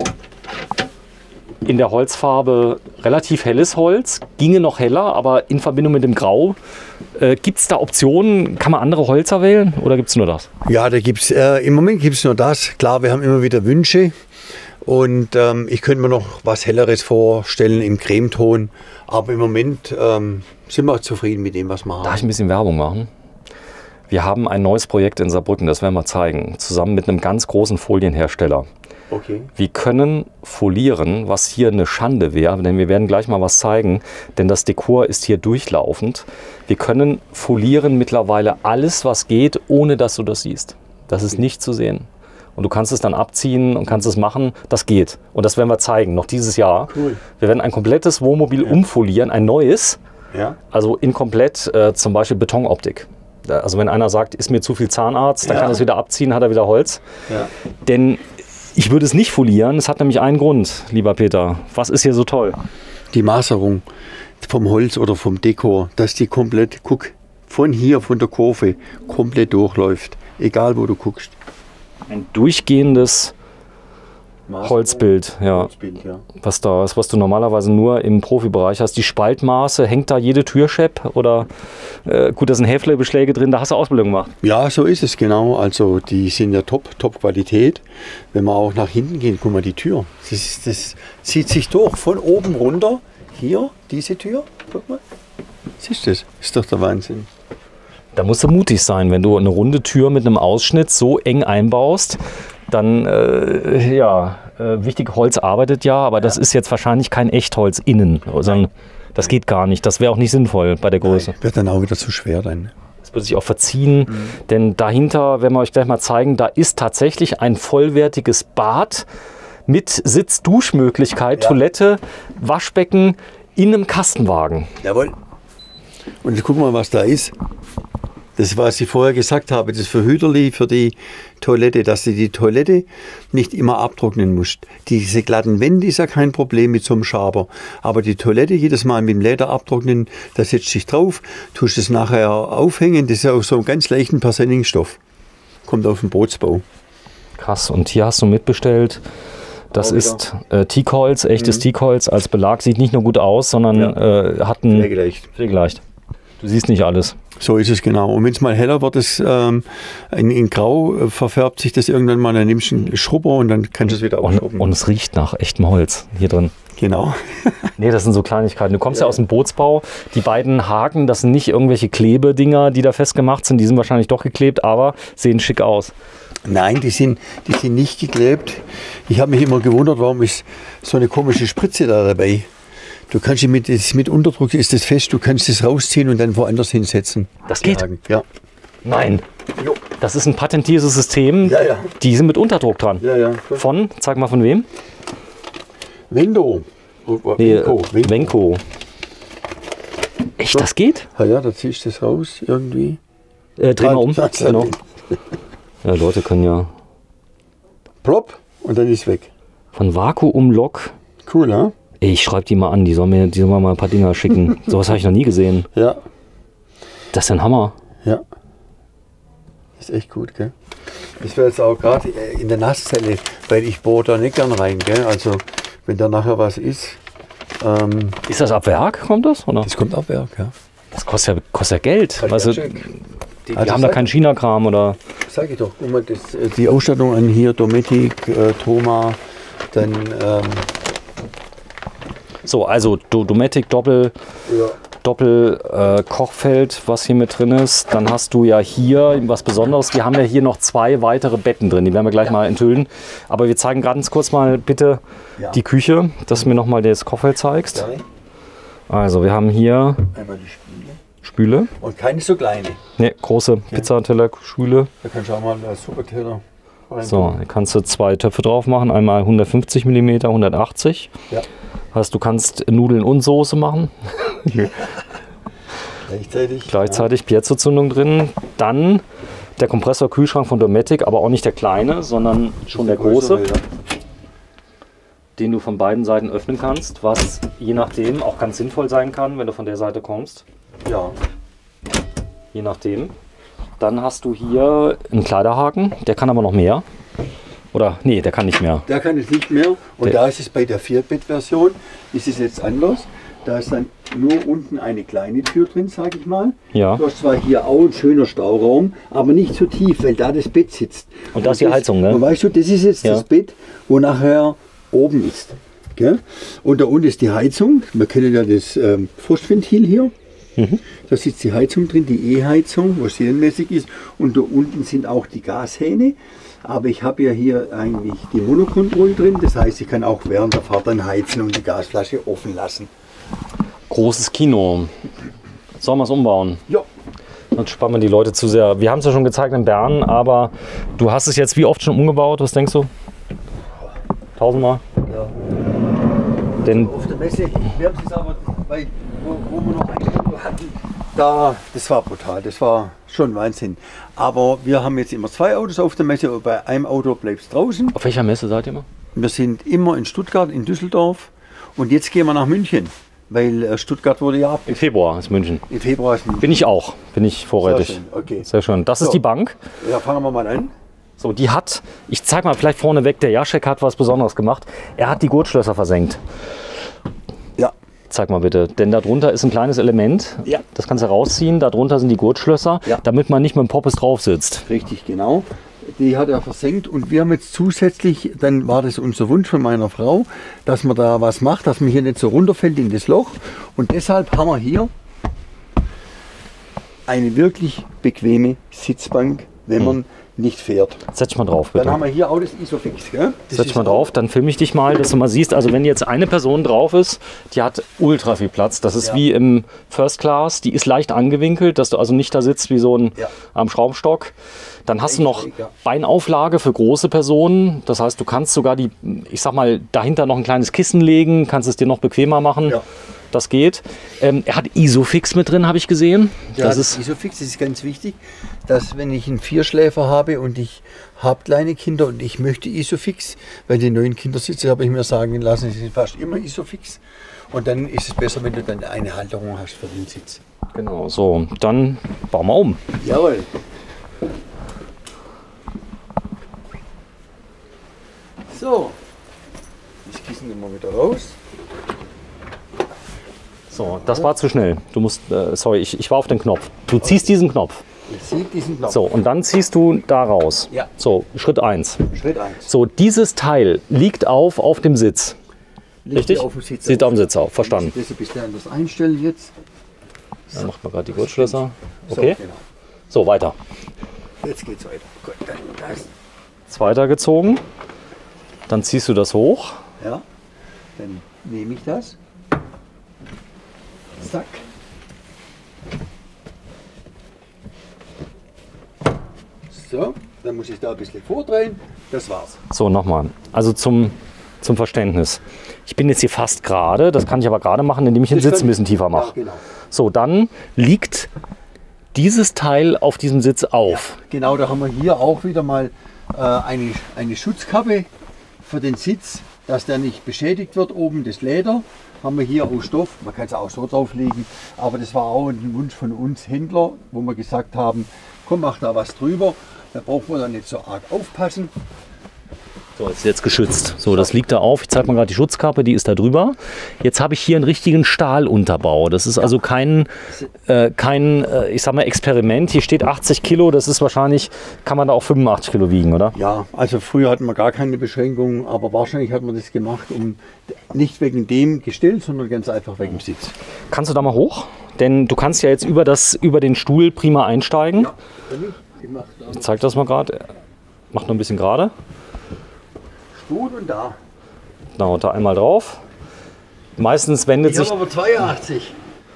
in der Holzfarbe relativ helles Holz, ginge noch heller, aber in Verbindung mit dem Grau. Äh, gibt es da Optionen? Kann man andere Holzer wählen oder gibt es nur das? Ja, da gibt's, äh, im Moment gibt es nur das. Klar, wir haben immer wieder Wünsche. Und ähm, ich könnte mir noch was Helleres vorstellen im Cremeton. Aber im Moment ähm, sind wir zufrieden mit dem, was wir haben. Darf ich ein bisschen Werbung machen? Wir haben ein neues Projekt in Saarbrücken, das werden wir zeigen, zusammen mit einem ganz großen Folienhersteller. Okay. Wir können folieren, was hier eine Schande wäre, denn wir werden gleich mal was zeigen, denn das Dekor ist hier durchlaufend. Wir können folieren mittlerweile alles, was geht, ohne dass du das siehst. Das ist nicht zu sehen. Und du kannst es dann abziehen und kannst es machen, das geht. Und das werden wir zeigen, noch dieses Jahr. Cool. Wir werden ein komplettes Wohnmobil umfolieren, ein neues, Ja. also in komplett äh, zum Beispiel Betonoptik. Also wenn einer sagt, ist mir zu viel Zahnarzt, dann Ja. kann er es wieder abziehen, hat er wieder Holz. Ja. Denn ich würde es nicht folieren, es hat nämlich einen Grund, lieber Peter. Was ist hier so toll? Die Maserung vom Holz oder vom Dekor, dass die komplett, guck, von hier, von der Kurve, komplett durchläuft. Egal, wo du guckst. Ein durchgehendes Holzbild, ja, Holzbild, ja. was da ist, was du normalerweise nur im Profibereich hast. Die Spaltmaße, hängt da jede Türschepp oder äh, gut, da sind Häflebeschläge drin, da hast du Ausbildung gemacht. Ja, so ist es genau. Also die sind ja top, top Qualität. Wenn wir auch nach hinten gehen, guck mal die Tür. Das, ist, das zieht sich durch von oben runter. Hier, diese Tür, guck mal. Siehst du das? Ist doch der Wahnsinn. Da musst du mutig sein, wenn du eine runde Tür mit einem Ausschnitt so eng einbaust. Dann, äh, ja, äh, wichtig, Holz arbeitet ja, aber das ist jetzt wahrscheinlich kein Echtholz innen, sondern das geht gar nicht. Das wäre auch nicht sinnvoll bei der Größe. Wird dann auch wieder zu schwer dann. Das würde sich auch verziehen, denn dahinter, werden wir euch gleich mal zeigen, da ist tatsächlich ein vollwertiges Bad mit Sitz-Duschmöglichkeit, Ja. Toilette, Waschbecken in einem Kastenwagen. Jawohl. Und jetzt guck mal, was da ist. Das, was ich vorher gesagt habe, das Verhüterli für die Toilette, dass du die Toilette nicht immer abtrocknen musst. Diese glatten Wände ist ja kein Problem mit so einem Schaber. Aber die Toilette jedes Mal mit dem Leder abtrocknen, da setzt sich drauf, tust es nachher aufhängen. Das ist ja auch so einen ganz leichten Persenningsstoff. Kommt auf den Bootsbau. Krass, und hier hast du mitbestellt. Das Auch ist äh, Teakholz, echtes Mhm. Teakholz als Belag. Sieht nicht nur gut aus, sondern Ja. äh, hat ein Pflegeleicht. Pflegeleicht. Du siehst nicht alles. So ist es genau. Und wenn es mal heller wird, es, ähm, in, in Grau äh, verfärbt sich das irgendwann mal. Dann nimmst du einen Schrubber und dann kannst du es wieder Und, aufschrubben. und es riecht nach echtem Holz hier drin. Genau. Nee, das sind so Kleinigkeiten. Du kommst ja, aus dem Bootsbau. Die beiden Haken, das sind nicht irgendwelche Klebedinger, die da festgemacht sind. Die sind wahrscheinlich doch geklebt, aber sehen schick aus. Nein, die sind, die sind nicht geklebt. Ich habe mich immer gewundert, warum ist so eine komische Spritze da dabei. Du kannst die mit, das mit Unterdruck ist das fest, du kannst das rausziehen und dann woanders hinsetzen. Das geht? Ja. Nein. Das ist ein patentiertes System. Ja, ja. Die sind mit Unterdruck dran. Ja, ja. Von, sag mal von wem? Wendo. Nee, Wenco. Wenco. Wenco. Echt, das geht? Ja, ja, da ziehst du das raus irgendwie. Äh, drehen wir um. Genau. Ja, Leute können ja. Plopp und dann ist weg. Von Vakuumlok. Cool, ne? Ey, ich schreibe die mal an, die sollen mir, die sollen mir mal ein paar Dinger schicken. Sowas habe ich noch nie gesehen. Ja. Das ist ein Hammer. Ja. Ist echt gut, gell? Das wäre jetzt auch gerade in der Nasszelle, weil ich bohre da nicht gern rein, gell? Also, wenn da nachher was ist. Ähm, ist das ab Werk, kommt das? Oder? Das kommt ab Werk, ja. Das kostet ja, kostet ja Geld. Halt Also, ja, die, die also haben da keinen China-Kram oder. Sag ich doch, guck mal, das, die Ausstattung an hier, Dometic, äh, Thoma, dann. Ähm, so, also Do Dometic Doppel. Ja. Doppel-Kochfeld, äh, was hier mit drin ist. Dann hast du ja hier was Besonderes. Wir haben ja hier noch zwei weitere Betten drin. Die werden wir gleich ja. mal enthüllen. Aber wir zeigen ganz kurz mal bitte ja. die Küche, dass du mir nochmal das Kochfeld zeigst. Ja. Also wir haben hier einmal die Spüle. Spüle. Und keine so kleine. Ne, große ja. Pizzateller, Spüle. Da kannst du auch mal einen Superteller rein. So, da kannst du zwei Töpfe drauf machen. Einmal hundertfünfzig Millimeter, hundertachtzig. Ja. Heißt, du kannst Nudeln und Soße machen. Gleichzeitig. Gleichzeitig ja. Piezo-Zündung drin. Dann der Kompressor-Kühlschrank von Dometic, aber auch nicht der kleine, sondern schon der große, größere, ja. den du von beiden Seiten öffnen kannst, was je nachdem auch ganz sinnvoll sein kann, wenn du von der Seite kommst. Ja. Je nachdem. Dann hast du hier einen Kleiderhaken, der kann aber noch mehr. Oder, nee, der kann nicht mehr. Der kann es nicht mehr. Und der da ist es bei der Vierbett-Version, ist es jetzt anders. Da ist dann nur unten eine kleine Tür drin, sage ich mal. Ja. Du hast zwar hier auch ein schöner Stauraum, aber nicht so tief, weil da das Bett sitzt. Und da ist die Heizung, ne? Und weißt du, das ist jetzt ja. das Bett, wo nachher oben ist. Gell? Und da unten ist die Heizung. Wir kennen ja das ähm, Frostventil hier. Mhm. Da sitzt die Heizung drin, die E-Heizung, wo serienmäßig ist. Und da unten sind auch die Gashähne. Aber ich habe ja hier eigentlich die Monokontrolle drin. Das heißt, ich kann auch während der Fahrt dann heizen und die Gasflasche offen lassen. Großes Kino. Sollen wir es umbauen? Ja. Sonst spannen wir die Leute zu sehr. Wir haben es ja schon gezeigt in Bern, aber du hast es jetzt wie oft schon umgebaut? Was denkst du? Tausendmal? Ja. Denn auf der Messe, wir haben es aber, weil, wo, wo wir noch einen hatten, da, das war brutal, das war schon Wahnsinn. Aber wir haben jetzt immer zwei Autos auf der Messe und bei einem Auto bleibt es draußen. Auf welcher Messe seid ihr immer? Wir sind immer in Stuttgart, in Düsseldorf und jetzt gehen wir nach München, weil Stuttgart wurde ja ab. Im Februar ist München. Im Februar ist München. Bin ich auch, bin ich vorrätig. Sehr schön, okay. Sehr schön. Das so. ist die Bank. Ja, fangen wir mal an. So, die hat, ich zeig mal vielleicht vorne weg, der Jaschek hat was Besonderes gemacht. Er hat die Gurtschlösser versenkt. Ja. Zeig mal bitte, denn darunter ist ein kleines Element. Ja. Das kannst du rausziehen, darunter sind die Gurtschlösser, ja. damit man nicht mit dem Poppes drauf sitzt. Richtig, genau. Die hat er versenkt und wir haben jetzt zusätzlich, dann war das unser Wunsch von meiner Frau, dass man da was macht, dass man hier nicht so runterfällt in das Loch. Und deshalb haben wir hier eine wirklich bequeme Sitzbank, wenn man hm. nicht fährt. Setz mal drauf, bitte. Dann haben wir hier auch das Isofix. Gell? Das Setz mal drauf, dann filme ich dich mal, dass du mal siehst, also wenn jetzt eine Person drauf ist, die hat ultra viel Platz. Das ist ja. wie im First Class, die ist leicht angewinkelt, dass du also nicht da sitzt wie so ein ja. am Schraubstock. Dann hast du noch Beinauflage für große Personen. Das heißt, du kannst sogar die, ich sag mal, dahinter noch ein kleines Kissen legen, kannst es dir noch bequemer machen. Ja. Das geht. Ähm, er hat Isofix mit drin, habe ich gesehen. Ja, das ist Isofix, das ist ganz wichtig, dass wenn ich einen Vierschläfer habe und ich habe kleine Kinder und ich möchte Isofix, weil die neuen Kindersitze habe ich mir sagen lassen, sie sind fast immer Isofix. Und dann ist es besser, wenn du dann eine Halterung hast für den Sitz. Genau, so, dann bauen wir um. Jawohl. So, das Kissen nehmen wir wieder raus. So, das war zu schnell. Du musst, äh, sorry, ich, ich war auf den Knopf. Du ziehst diesen Knopf. Ich ziehe diesen Knopf. So, und dann ziehst du da raus. Ja. So, Schritt eins. Schritt eins. So, dieses Teil liegt auf auf dem Sitz. Liegt richtig? Auf dem Sitz Sieht auf dem Sitz auf, verstanden. Ich muss das ein bisschen anders einstellen jetzt. So. Dann macht man gerade die Gurtschlösser. Okay. So, genau. So, weiter. Jetzt geht's weiter. Gut, dann das. Zweiter gezogen. Dann ziehst du das hoch. Ja. Dann nehme ich das. Zack. So, dann muss ich da ein bisschen vordrehen. Das war's. So, nochmal. Also zum, zum Verständnis. Ich bin jetzt hier fast gerade. Das kann ich aber gerade machen, indem ich den Sitz ein bisschen tiefer mache. Ja, genau. So, dann liegt dieses Teil auf diesem Sitz auf. Ja, genau, da haben wir hier auch wieder mal äh, eine, eine Schutzkappe für den Sitz, dass der nicht beschädigt wird. Oben das Leder haben wir hier aus Stoff, man kann es auch so drauflegen, aber das war auch ein Wunsch von uns Händler, wo wir gesagt haben, komm, mach da was drüber, da braucht man dann nicht so arg aufpassen. So, ist jetzt geschützt. So, das liegt da auf. Ich zeige mal gerade die Schutzkappe, die ist da drüber. Jetzt habe ich hier einen richtigen Stahlunterbau. Das ist also kein, äh, kein äh, ich sag mal, Experiment. Hier steht achtzig Kilo, das ist wahrscheinlich, kann man da auch fünfundachtzig Kilo wiegen, oder? Ja, also früher hatten wir gar keine Beschränkungen, aber wahrscheinlich hat man das gemacht, um nicht wegen dem Gestell, sondern ganz einfach wegen dem Sitz. Kannst du da mal hoch? Denn du kannst ja jetzt über, das, über den Stuhl prima einsteigen. Ja, ich, mach da ich zeige das mal gerade. Mach noch ein bisschen gerade. Stuhl und da. Genau, da einmal drauf. Meistens wendet Ich sich... habe aber zweiundachtzig.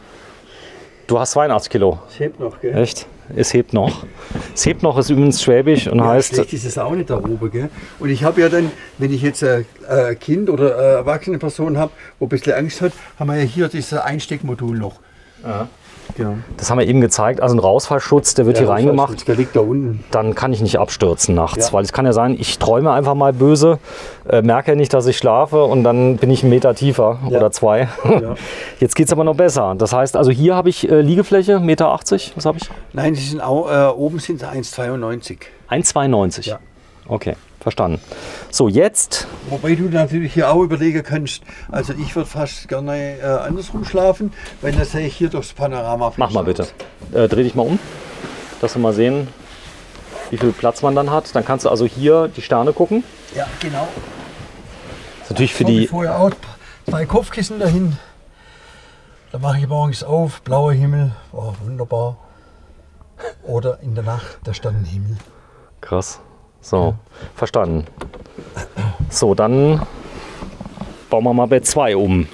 Du hast zweiundachtzig Kilo. Es hebt noch, gell? Echt? Es hebt noch. Es hebt noch ist übrigens schwäbisch und Ja, heißt... schlecht ist es auch nicht da oben, gell? Und ich habe ja dann, wenn ich jetzt ein äh, Kind oder eine erwachsene Person habe, wo ein bisschen Angst hat, haben wir ja hier dieses Einsteckmodul noch. Aha. Genau. Das haben wir eben gezeigt. Also ein Rausfallschutz, der wird hier reingemacht. Der liegt da unten. Dann kann ich nicht abstürzen nachts. Ja. Weil es kann ja sein, ich träume einfach mal böse, äh, merke ja nicht, dass ich schlafe und dann bin ich einen Meter tiefer Ja. oder zwei. Ja. Jetzt geht es aber noch besser. Das heißt, also hier habe ich äh, Liegefläche, eins Meter achtzig. Was habe ich? Nein, sie sind auch, äh, oben sind sie eins Komma zweiundneunzig. eins Komma zweiundneunzig. Ja. Okay, verstanden. So, jetzt... Wobei du natürlich hier auch überlegen kannst, also ich würde fast gerne äh, andersrum schlafen, weil da sehe ich hier durchs Panorama. Mach mal bitte. Äh, dreh dich mal um, dass wir mal sehen, wie viel Platz man dann hat. Dann kannst du also hier die Sterne gucken. Ja, genau. Das ist natürlich für So wie die... vorher auch zwei Kopfkissen dahin. Da mache ich morgens auf, blauer Himmel, oh, wunderbar. Oder in der Nacht der Sternenhimmel. Krass. So, verstanden. So, dann bauen wir mal Bett zwei um.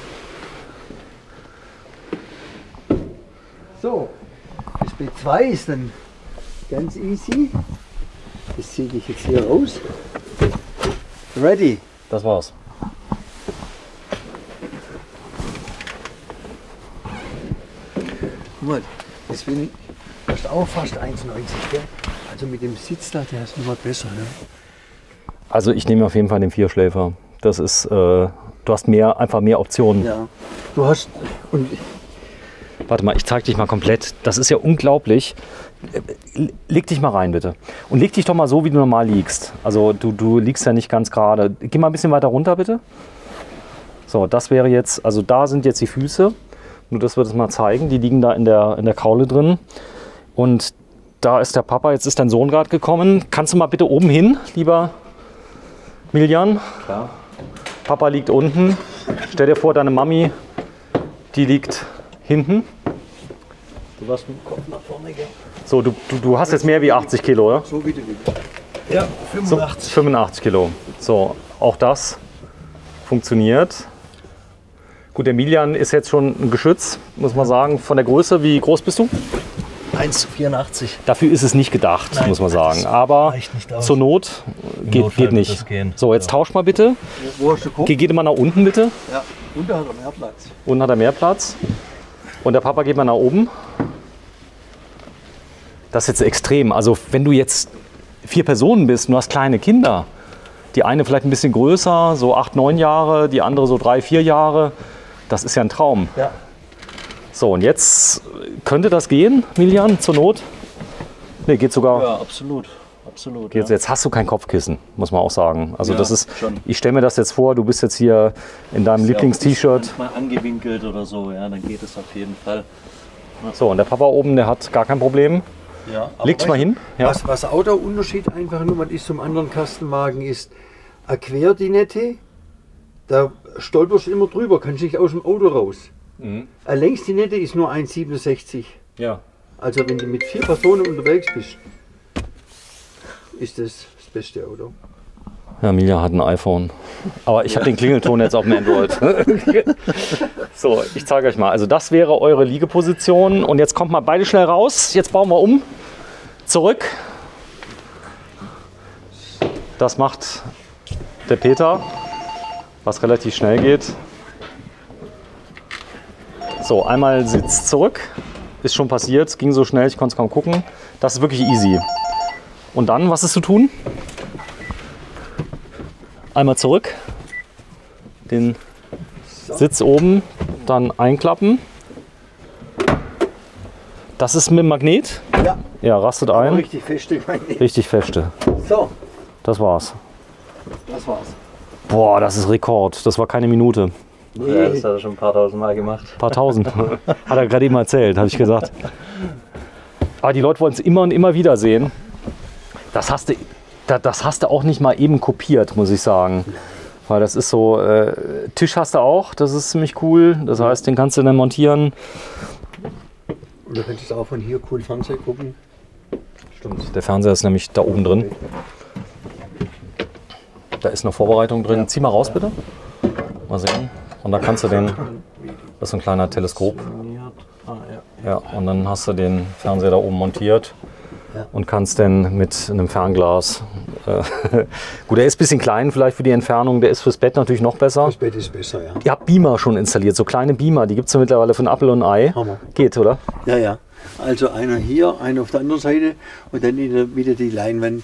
So, das B zwei ist dann ganz easy. Das ziehe ich jetzt hier raus. Ready. Das war's. Guck mal, das bin ich, das ist auch fast eins Komma neunzig, gell? Also mit dem Sitz da, der ist nur mal besser. Ne? Also ich nehme auf jeden Fall den Vierschläfer. Das ist, äh, du hast mehr, einfach mehr Optionen. Ja. Du hast, und Warte mal, ich zeige dich mal komplett. Das ist ja unglaublich. Leg dich mal rein, bitte. Und leg dich doch mal so, wie du normal liegst. Also du, du liegst ja nicht ganz gerade. Geh mal ein bisschen weiter runter, bitte. So, das wäre jetzt, also da sind jetzt die Füße. Nur das wird es mal zeigen. Die liegen da in der, in der Kaule drin. Und da ist der Papa, jetzt ist dein Sohn gerade gekommen. Kannst du mal bitte oben hin, lieber Miljan? Klar. Papa liegt unten. Stell dir vor, deine Mami, die liegt hinten. du warst mit dem Kopf nach vorne, gell? So, du, du, du hast jetzt mehr wie achtzig Kilo, oder? So wie du willst. Ja, So, fünfundachtzig. fünfundachtzig Kilo. So, auch das funktioniert. Gut, der Miljan ist jetzt schon ein Geschütz, muss man sagen, von der Größe. Wie groß bist du? eins Komma vierundachtzig. Dafür ist es nicht gedacht, Nein, muss man das sagen. Aber reicht nicht aus. zur Not geht, Notfall geht wird nicht. das gehen. So, jetzt Ja. tausch mal bitte. Wo hast du geguckt? Geh, geh mal nach unten bitte. Ja, und da hat er mehr Platz. Unten hat er mehr Platz. Und der Papa geht mal nach oben. Das ist jetzt extrem. Also wenn du jetzt vier Personen bist und du hast kleine Kinder, die eine vielleicht ein bisschen größer, so acht, neun Jahre, die andere so drei, vier Jahre, das ist ja ein Traum. Ja. So, und jetzt könnte das gehen, Miljan, zur Not? Ne, geht sogar. Ja, absolut. absolut Jetzt, ja. jetzt hast du kein Kopfkissen, muss man auch sagen. Also Ja, das ist, schon. ich stelle mir das jetzt vor, du bist jetzt hier in deinem Lieblings-T-Shirt. Mal angewinkelt oder so, ja, dann geht es auf jeden Fall. So, und der Papa oben, der hat gar kein Problem. Ja, Leg dich mal hin. Ja. Was, was auch der Unterschied einfach nur mal ist zum anderen Kastenwagen ist, eine Querdinette, da stolperst du immer drüber, kannst nicht aus dem Auto raus. Mhm. Eine Längsdinette ist nur eins Komma siebenundsechzig. Ja. Also wenn du mit vier Personen unterwegs bist, ist das das beste Auto. Ja, Milja hat ein iPhone. Aber ich habe den Klingelton jetzt auf dem Android. So, ich zeige euch mal. Also das wäre eure Liegeposition. Und jetzt kommt mal beide schnell raus. Jetzt bauen wir um. Zurück. Das macht der Peter, was relativ schnell geht. So, einmal Sitz zurück. ist schon passiert, es ging so schnell, ich konnte es kaum gucken. Das ist wirklich easy. Und dann, was ist zu tun? Einmal zurück, den Sitz oben, dann einklappen. Das ist mit dem Magnet? Ja. Ja, rastet ein. Richtig feste Magnet. Richtig feste. So, Das war's. das war's. Boah, das ist Rekord. Das war keine Minute. Ja, das hat er schon ein paar tausend Mal gemacht. Ein paar tausend. Hat er gerade eben erzählt, habe ich gesagt. Aber die Leute wollen es immer und immer wieder sehen. Das hast du, das hast du auch nicht mal eben kopiert, muss ich sagen. Weil das ist so, äh, Tisch hast du auch, das ist ziemlich cool. Das heißt, den kannst du dann montieren. Und du könntest auch von hier cool Fernsehen gucken. Stimmt, der Fernseher ist nämlich da oben drin. Da ist eine Vorbereitung drin. Zieh mal raus, bitte. Mal sehen. Und da kannst du den, das ist ein kleiner Teleskop. Ja, und dann hast du den Fernseher da oben montiert und kannst dann mit einem Fernglas, äh, gut, der ist ein bisschen klein vielleicht für die Entfernung, der ist fürs Bett natürlich noch besser. Das Bett ist besser, ja. Ihr habt Beamer schon installiert, so kleine Beamer, die gibt es ja mittlerweile von Apple und Ei. Hammer. Geht, oder? Ja, ja. Also einer hier, einer auf der anderen Seite und dann in der, wieder die Leinwand.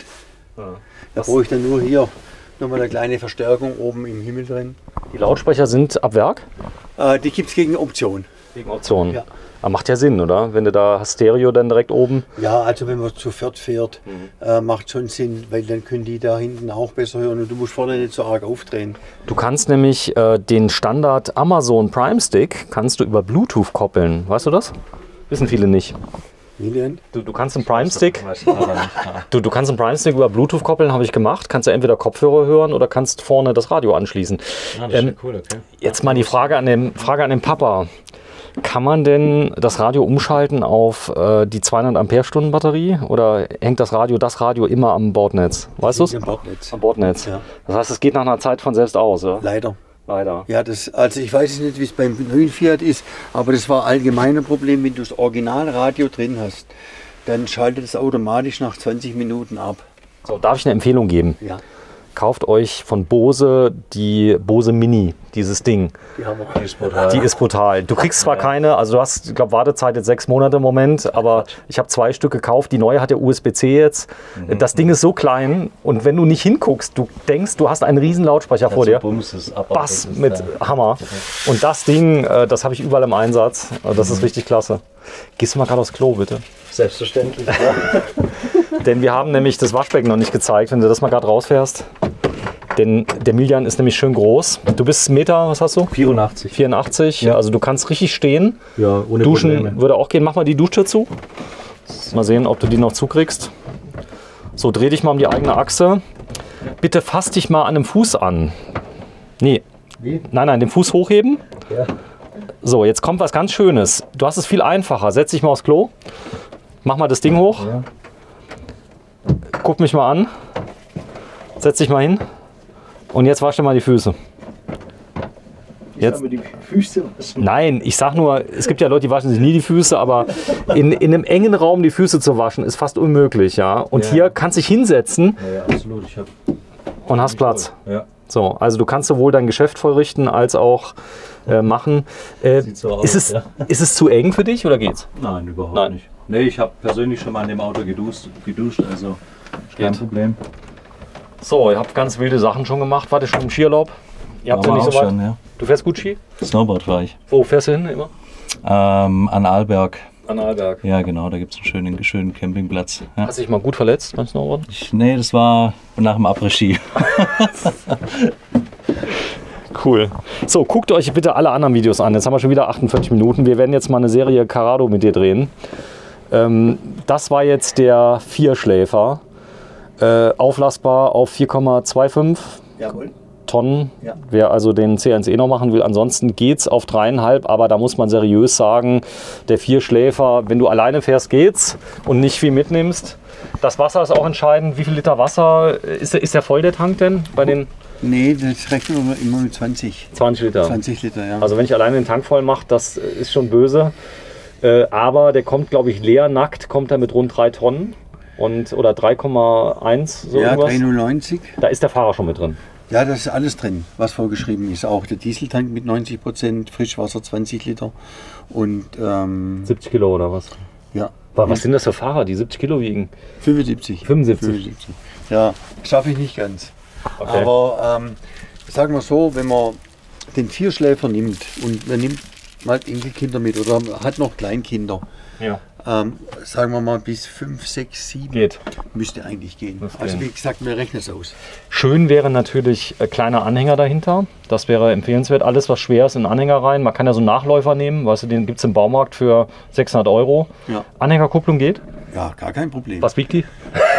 Da brauche ich dann nur hier nochmal eine kleine Verstärkung oben im Himmel drin. Die Lautsprecher sind ab Werk? Äh, die gibt es gegen Option. Wegen Optionen. Ja. Aber macht ja Sinn, oder? Wenn du da hast Stereo dann direkt oben. Ja, also wenn man zu viert fährt, äh, macht schon Sinn, weil dann können die da hinten auch besser hören und du musst vorne nicht so arg aufdrehen. Du kannst nämlich äh, den Standard Amazon Prime Stick kannst du über Bluetooth koppeln. Weißt du das? Wissen viele nicht. Wie denn? Du, du kannst einen Prime Stick, du, du kannst einen Prime Stick über Bluetooth koppeln, habe ich gemacht. Kannst du entweder Kopfhörer hören oder kannst vorne das Radio anschließen. Ah, das ist Ähm, ja cool, okay. Jetzt mal die Frage an den, Frage an den Papa. Kann man denn das Radio umschalten auf äh, die zweihundert Ampere-Stunden Batterie oder hängt das Radio, das Radio immer am Bordnetz? Weißt du es? Am Bordnetz. Am Bordnetz. Ja. Das heißt, es geht nach einer Zeit von selbst aus, oder? Leider. Leider. Ja, das, also ich weiß nicht, wie es beim neuen Fiat ist, aber das war allgemein ein Problem, wenn du das Originalradio drin hast, dann schaltet es automatisch nach zwanzig Minuten ab. So, darf ich eine Empfehlung geben? Ja, Kauft euch von Bose die Bose Mini, dieses Ding. die haben wir. Die ist brutal. Die ist brutal. Du kriegst zwar keine, also du hast, ich glaube, Wartezeit jetzt sechs Monate im Moment, aber ich habe zwei Stück gekauft. Die neue hat ja U S B C jetzt. Das Ding ist so klein und wenn du nicht hinguckst, du denkst, du hast einen riesen Lautsprecher vor dir. Bums ist ab, Bass das ist mit da. Hammer. Und das Ding, äh, das habe ich überall im Einsatz. Also das ist richtig klasse. Gehst du mal gerade aufs Klo, bitte? Selbstverständlich. Ja. Denn wir haben nämlich das Waschbecken noch nicht gezeigt, wenn du das mal gerade rausfährst. Denn der Miljan ist nämlich schön groß. Du bist Meter, was hast du? vierundachtzig. vierundachtzig. Ja. Also du kannst richtig stehen. Ja, ohne Duschen Probleme. würde auch gehen. Mach mal die Duschtür zu. Mal sehen, ob du die noch zukriegst. So, dreh dich mal um die eigene Achse. Bitte fass dich mal an dem Fuß an. Nee. Wie? Nein, nein, den Fuß hochheben. Ja. So, jetzt kommt was ganz Schönes. Du hast es viel einfacher. Setz dich mal aufs Klo. Mach mal das Ding hoch. Ja. Guck mich mal an. Setz dich mal hin. Und jetzt wasch dir mal die Füße. Jetzt, Die Füße waschen. nein, ich sag nur, es gibt ja Leute, die waschen sich nie die Füße, aber in, in einem engen Raum die Füße zu waschen, ist fast unmöglich. Ja? Und Ja. hier kannst du dich hinsetzen Ja, ja, absolut. Ich hab und hast Platz. Ja. So, also du kannst sowohl dein Geschäft vollrichten als auch äh, machen. Äh, Sieht so aus, ist, es, ja. ist es zu eng für dich oder geht's? Nein, überhaupt Nein. nicht. Nee, ich habe persönlich schon mal in dem Auto geduscht, geduscht also kein Geht. Problem. So, ihr habt ganz wilde Sachen schon gemacht. Wart ihr schon im Skiurlaub? Ihr habt ja Waren wir nicht so auch weit. schon, ja. Du fährst gut Ski? Snowboard fahre ich. Wo fährst du hin immer? Ähm, an Arlberg. An Arlberg. Ja, genau, da gibt es einen schönen, schönen Campingplatz. Ja. Hast du dich mal gut verletzt beim Snowboarden? Ich, nee, das war nach dem Après-Ski. Cool. So, guckt euch bitte alle anderen Videos an. Jetzt haben wir schon wieder achtundvierzig Minuten. Wir werden jetzt mal eine Serie Carrado mit dir drehen. Ähm, das war jetzt der Vierschläfer. Äh, auflassbar auf vier Komma fünfundzwanzig Jawohl. Tonnen. Ja. Wer also den C eins E noch machen will. Ansonsten geht es auf dreieinhalb, aber da muss man seriös sagen, der Vierschläfer, wenn du alleine fährst, geht's und nicht viel mitnimmst. Das Wasser ist auch entscheidend. Wie viel Liter Wasser ist, der- ist der voll, der Tank denn bei den Nee, das rechnen wir immer mit zwanzig. zwanzig Liter? zwanzig Liter, ja. Also wenn ich alleine den Tank voll mache, das ist schon böse. Äh, aber der kommt, glaube ich, leer, nackt, kommt er mit rund drei Tonnen. Und, oder drei Komma eins, so ja, irgendwas. drei Komma neunzig. Da ist der Fahrer schon mit drin. Ja, das ist alles drin, was vorgeschrieben ist. Auch der Dieseltank mit neunzig Prozent, Frischwasser zwanzig Liter und ähm, siebzig Kilo oder was? Ja. Aber was sind das für Fahrer, die siebzig Kilo wiegen? fünfundsiebzig. fünfundsiebzig. fünfundsiebzig. Ja, schaffe ich nicht ganz. Okay. Aber ähm, sagen wir so, wenn man den Vierschläfer nimmt und man nimmt mal Enkelkinder mit oder hat noch Kleinkinder, Ja. ähm, sagen wir mal bis fünf, sechs, sieben Geht. müsste eigentlich gehen. Muss Also gehen. wie gesagt, wir rechnen es aus. Schön wäre natürlich äh, kleiner Anhänger dahinter. Das wäre empfehlenswert. Alles, was schwer ist, in den Anhänger rein. Man kann ja so einen Nachläufer nehmen. Weißt du, den gibt es im Baumarkt für sechshundert Euro. Ja. Anhängerkupplung geht. Ja, gar kein Problem. Was wiegt die?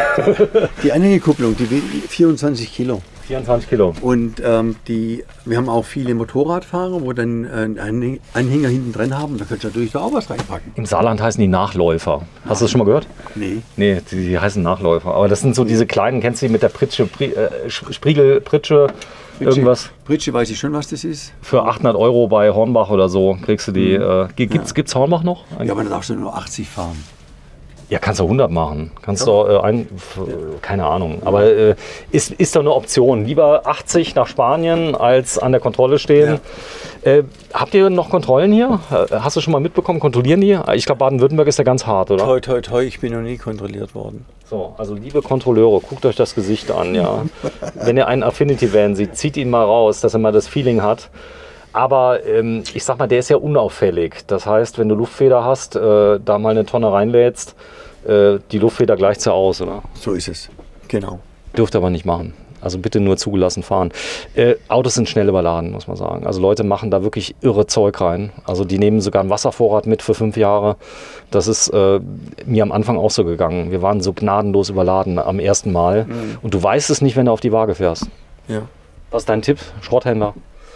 Die Anhängerkupplung, die wiegt vierundzwanzig Kilo. vierundzwanzig Kilo. Und ähm, die, wir haben auch viele Motorradfahrer, wo dann äh, einen Anhänger hinten dran haben. Da könnt ihr natürlich da auch was reinpacken. Im Saarland heißen die Nachläufer. Hast du das schon mal gehört? Nee. Nee, die, die heißen Nachläufer. Aber das sind so diese kleinen, kennst du die mit der Pritsche, Pri, äh, Spriegelpritsche, irgendwas? Pritsche weiß ich schon, was das ist. Für achthundert Euro bei Hornbach oder so kriegst du die. Äh, gibt's, gibt's Hornbach noch? Ja, aber da darfst du nur achtzig fahren. Ja, kannst du hundert machen. Kannst du äh, ein, f- keine Ahnung. Aber äh, ist, ist doch eine Option. Lieber achtzig nach Spanien als an der Kontrolle stehen. Äh, habt ihr noch Kontrollen hier? Äh, Hast du schon mal mitbekommen? Kontrollieren die? Ich glaube, Baden-Württemberg ist ja ganz hart, oder? Toi, toi, toi, ich bin noch nie kontrolliert worden. So, also liebe Kontrolleure, guckt euch das Gesicht an, ja. Wenn ihr einen Affinity-Van seht, zieht ihn mal raus, dass er mal das Feeling hat. Aber ähm, ich sag mal, der ist ja unauffällig. Das heißt, wenn du Luftfeder hast, äh, da mal eine Tonne reinlädst, äh, die Luftfeder gleicht ja aus, oder? So ist es, genau. Dürft aber nicht machen. Also bitte nur zugelassen fahren. Äh, Autos sind schnell überladen, muss man sagen. Also Leute machen da wirklich irre Zeug rein. Also die nehmen sogar einen Wasservorrat mit für fünf Jahre. Das ist äh, mir am Anfang auch so gegangen. Wir waren so gnadenlos überladen am ersten Mal. Mhm. Und du weißt es nicht, wenn du auf die Waage fährst. Ja. Was ist dein Tipp? Schrotthändler?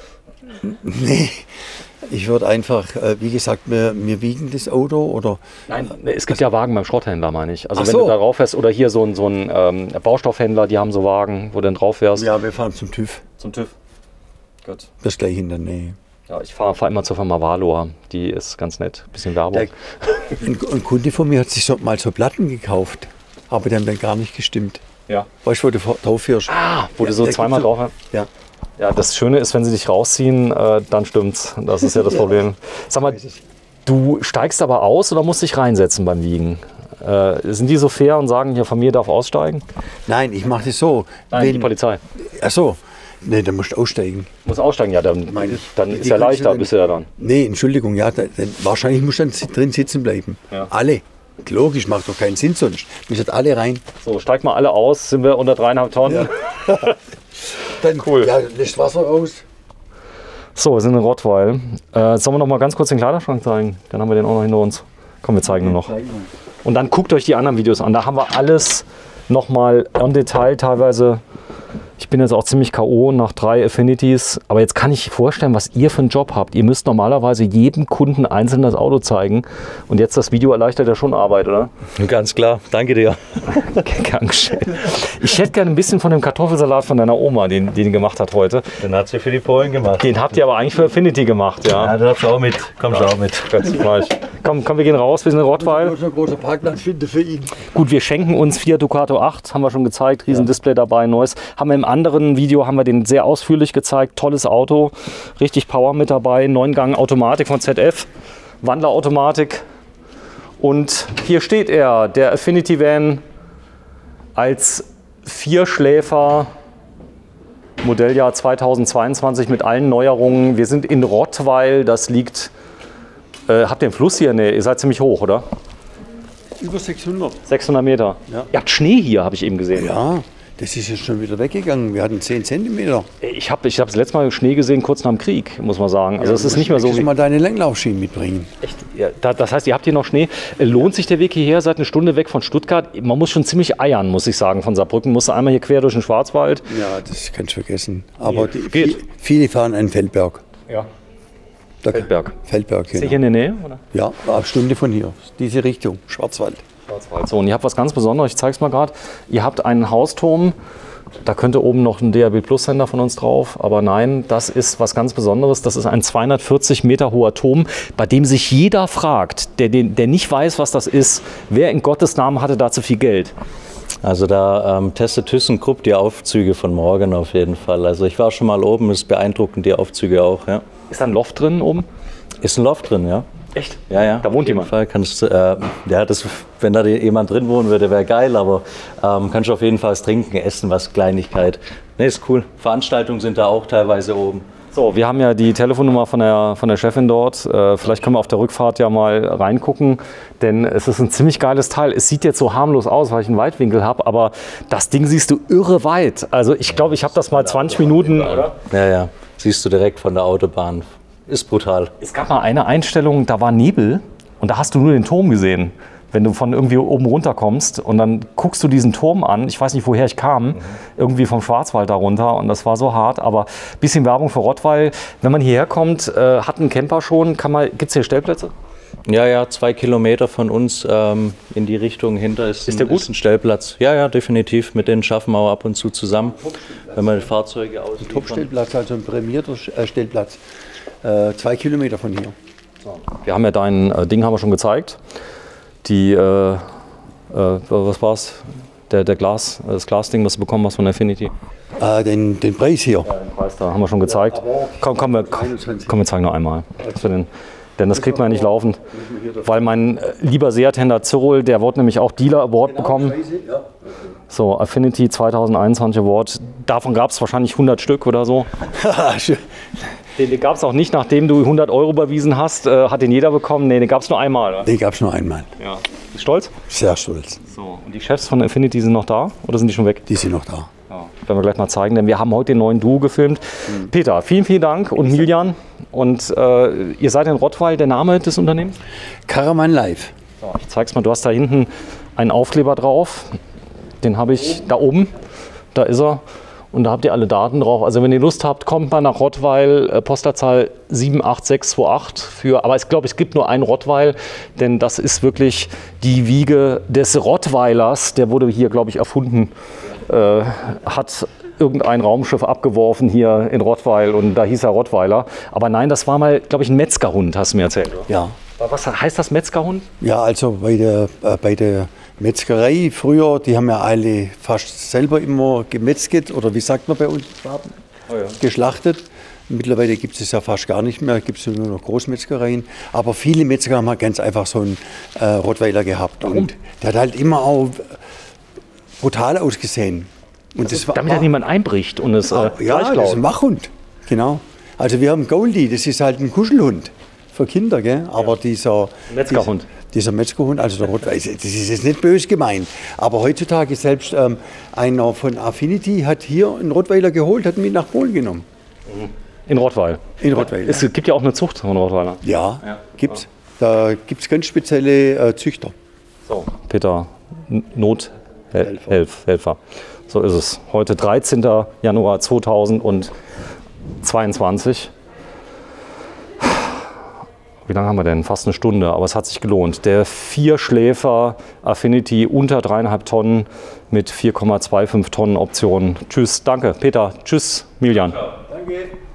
Nee, ich würde einfach, äh, wie gesagt, wir, wir wiegen das Auto oder... Nein, es gibt ja Wagen beim Schrotthändler, meine ich. Also Ach wenn so. du da drauf fährst oder hier so ein, so ein ähm, Baustoffhändler, die haben so Wagen, wo du dann drauf fährst. Ja, wir fahren zum TÜV. Zum TÜV. Gut. Das gleich in der Nähe. Ja, ich fahre fahr immer zur Firma Valor. Die ist ganz nett. Bisschen Werbung. Der, ein, ein Kunde von mir hat sich so, mal so Platten gekauft, aber die haben dann gar nicht gestimmt. Ja. Weißt du, wo du vor- drauf fährst? Ah, wo Ja, du so der zweimal gibt so- drauf hast. Ja. Ja, das Schöne ist, wenn sie dich rausziehen, äh, dann stimmt's. Das ist ja das Problem. Sag mal, du steigst aber aus oder musst dich reinsetzen beim Wiegen? Äh, sind die so fair und sagen, hier von mir darf aussteigen? Nein, ich mache das so. Nein, die Polizei. Ach so. Nee, dann musst du aussteigen. Muss aussteigen, ja, dann, Meine ich. dann Die- ist die ja können leichter, sie bist du ja dann. Nee, Entschuldigung, ja, da, dann, wahrscheinlich musst du dann si- drin sitzen bleiben. Ja. Alle. Logisch, macht doch keinen Sinn sonst. Müssen alle rein. So, steigt mal alle aus, sind wir unter dreieinhalb Tonnen. Dann, Cool. Ja, lässt Wasser raus. So, wir sind in Rottweil. Äh, sollen wir noch mal ganz kurz den Kleiderschrank zeigen? Dann haben wir den auch noch hinter uns. Komm, wir zeigen nur noch. Und dann guckt euch die anderen Videos an. Da haben wir alles noch mal im Detail teilweise. Ich bin jetzt auch ziemlich K O nach drei Affinities. Aber jetzt kann ich vorstellen, was ihr für einen Job habt. Ihr müsst normalerweise jedem Kunden einzeln das Auto zeigen. Und jetzt das Video erleichtert ja schon Arbeit, oder? Ganz klar, danke dir. Dankeschön. Ich hätte gerne ein bisschen von dem Kartoffelsalat von deiner Oma, den, den die gemacht hat heute. Den hat sie für die Polen gemacht. Den habt ihr aber eigentlich für Affinity gemacht, ja? Ja, du darfst auch mit. Komm, schau mit. Ganz gleich. Komm, komm, wir gehen raus, wir sind in Rottweil. Ich muss einen großen Parkplatz finden für ihn. Gut, wir schenken uns Fiat Ducato acht, haben wir schon gezeigt, riesen Display dabei, neues. Haben wir im anderen Video, haben wir den sehr ausführlich gezeigt, tolles Auto, richtig Power mit dabei, neun Gang Automatik von Z F, Wandlerautomatik. Und hier steht er, der Affinity Van als Vierschläfer, Modelljahr zweitausendzweiundzwanzig mit allen Neuerungen. Wir sind in Rottweil, das liegt, äh, habt ihr einen Fluss hier? Nee, ihr seid ziemlich hoch, oder? Über sechshundert. sechshundert Meter. Ja. Ihr habt Schnee hier, habe ich eben gesehen. Ja, das ist jetzt schon wieder weggegangen. Wir hatten zehn Zentimeter. Ich habe ich hab das letzte Mal Schnee gesehen, kurz nach dem Krieg, muss man sagen. Also es ist nicht mehr so Du musst wie... mal deine Langlaufschienen mitbringen. Echt? Ja, da, das heißt, ihr habt hier noch Schnee. Äh, Lohnt sich der Weg hierher? Seid eine Stunde weg von Stuttgart. Man muss schon ziemlich eiern, muss ich sagen, von Saarbrücken. Musst du einmal hier quer durch den Schwarzwald. Ja, das kannst du vergessen. Aber Geht. die, Geht. vi- viele fahren an Feldberg. Ja. Da- Feldberg. Feldberg, Ist ihr genau. hier in der Nähe? Oder? Ja, eine Stunde von hier. Diese Richtung, Schwarzwald. Schwarzwald. So, und ihr habt was ganz Besonderes, ich zeige es mal gerade. Ihr habt einen Hausturm. Da könnte oben noch ein D A B Plus Sender von uns drauf, aber nein, das ist was ganz Besonderes. Das ist ein zweihundertvierzig Meter hoher Turm, bei dem sich jeder fragt, der, den, der nicht weiß, was das ist, wer in Gottes Namen hatte da zu viel Geld. Also da ähm, testet ThyssenKrupp die Aufzüge von morgen auf jeden Fall. Also ich war schon mal oben, ist beeindruckend, die Aufzüge auch. Ja. Ist da ein Loft drin oben? Ist ein Loft drin, ja. Echt? Ja, ja. Da wohnt jemand? Fall kannst, äh, ja, das, wenn da jemand drin wohnen würde, wäre geil, aber ähm, kannst du auf jeden Fall was trinken, essen, was Kleinigkeit. Ne, ist cool. Veranstaltungen sind da auch teilweise oben. So, wir haben ja die Telefonnummer von der, von der Chefin dort. Äh, vielleicht können wir auf der Rückfahrt ja mal reingucken, denn es ist ein ziemlich geiles Teil. Es sieht jetzt so harmlos aus, weil ich einen Weitwinkel habe, aber das Ding siehst du irre weit. Also ich glaube, ich habe das mal zwanzig Minuten, oder? Ja, ja. Siehst du direkt von der Autobahn. Ist brutal. Es gab mal eine Einstellung, da war Nebel und da hast du nur den Turm gesehen. Wenn du von irgendwie oben runter kommst und dann guckst du diesen Turm an, ich weiß nicht, woher ich kam, mhm. irgendwie vom Schwarzwald da runter und das war so hart, aber ein bisschen Werbung für Rottweil. Wenn man hierher kommt, äh, hat ein Camper schon, gibt es hier Stellplätze? Ja, ja, zwei Kilometer von uns ähm, in die Richtung hinter ist, ist, der ein, gut? ist ein Stellplatz. Ja, ja, definitiv. Mit denen schaffen wir auch ab und zu zusammen, wenn wir die Fahrzeuge ausliefern. Ein Top-Stellplatz, also ein prämierter Stellplatz, äh, zwei Kilometer von hier. Wir haben ja dein äh, Ding haben wir schon gezeigt. Die, äh, äh, was war's? Der, der Glas, das Glasding, was du bekommen hast von Affinity. Äh, den, den Preis hier. Ja, den Preis da haben wir schon gezeigt. Ja, komm, komm, wir, komm, komm, wir zeigen noch einmal. Den, denn das kriegt man ja nicht laufend. Weil mein lieber Seat-Händler Cyril, der wird nämlich auch Dealer Award bekommen. So, Affinity zweitausendseinundzwanzig Award. Davon gab es wahrscheinlich hundert Stück oder so. Den, den gab es auch nicht, nachdem du hundert Euro überwiesen hast, äh, hat den jeder bekommen. Nee, den gab es nur einmal. Oder? Den gab es nur einmal. Ja. Bist du stolz? Sehr stolz. So, und die Chefs von Affinity sind noch da oder sind die schon weg? Die sind noch da. Ja. Werden wir gleich mal zeigen, denn wir haben heute den neuen Duo gefilmt. Mhm. Peter, vielen, vielen Dank und Miljan. Und äh, ihr seid in Rottweil, der Name des Unternehmens? Caraman Live. So, ich zeig's mal, du hast da hinten einen Aufkleber drauf. Den habe ich da oben. Da ist er. Und da habt ihr alle Daten drauf. Also wenn ihr Lust habt, kommt mal nach Rottweil, äh, Postleitzahl sieben acht sechs zwei acht. Für, aber ich glaube, es gibt nur einen Rottweil, denn das ist wirklich die Wiege des Rottweilers. Der wurde hier, glaube ich, erfunden. Äh, hat irgendein Raumschiff abgeworfen hier in Rottweil und da hieß er Rottweiler. Aber nein, das war mal, glaube ich, ein Metzgerhund, hast du mir erzählt. Oder? Ja. Was heißt das, Metzgerhund? Ja, also bei der, äh, bei der Metzgerei früher, die haben ja alle fast selber immer gemetzget oder wie sagt man bei uns, oh ja. geschlachtet. Mittlerweile gibt es ja fast gar nicht mehr, gibt es nur noch Großmetzgereien. Aber viele Metzger haben halt ganz einfach so einen äh, Rottweiler gehabt. Warum? Und der hat halt immer auch brutal ausgesehen. Und also, das war, damit ja niemand einbricht und es äh, ja, das ist ein Wachhund, genau. Also wir haben Goldie, das ist halt ein Kuschelhund für Kinder, gell? Aber ja. dieser Metzgerhund. Dieser, dieser Metzgerhund, also der Rottweiler, das ist jetzt nicht böse gemeint. Aber heutzutage selbst ähm, einer von Affinity hat hier einen Rottweiler geholt, hat ihn mit nach Polen genommen. In Rottweil? In Rottweil. Es gibt ja auch eine Zucht von Rottweiler. Ja, ja. gibt's. Da gibt es ganz spezielle äh, Züchter. So, Peter, Nothelfer. So ist es. Heute dreizehnten Januar zweitausendzweiundzwanzig. Wie lange haben wir denn? Fast eine Stunde, aber es hat sich gelohnt. Der Vierschläfer Affinity unter dreieinhalb Tonnen mit vier Komma fünfundzwanzig Tonnen Option. Tschüss, danke. Peter, tschüss, Miljan. Danke.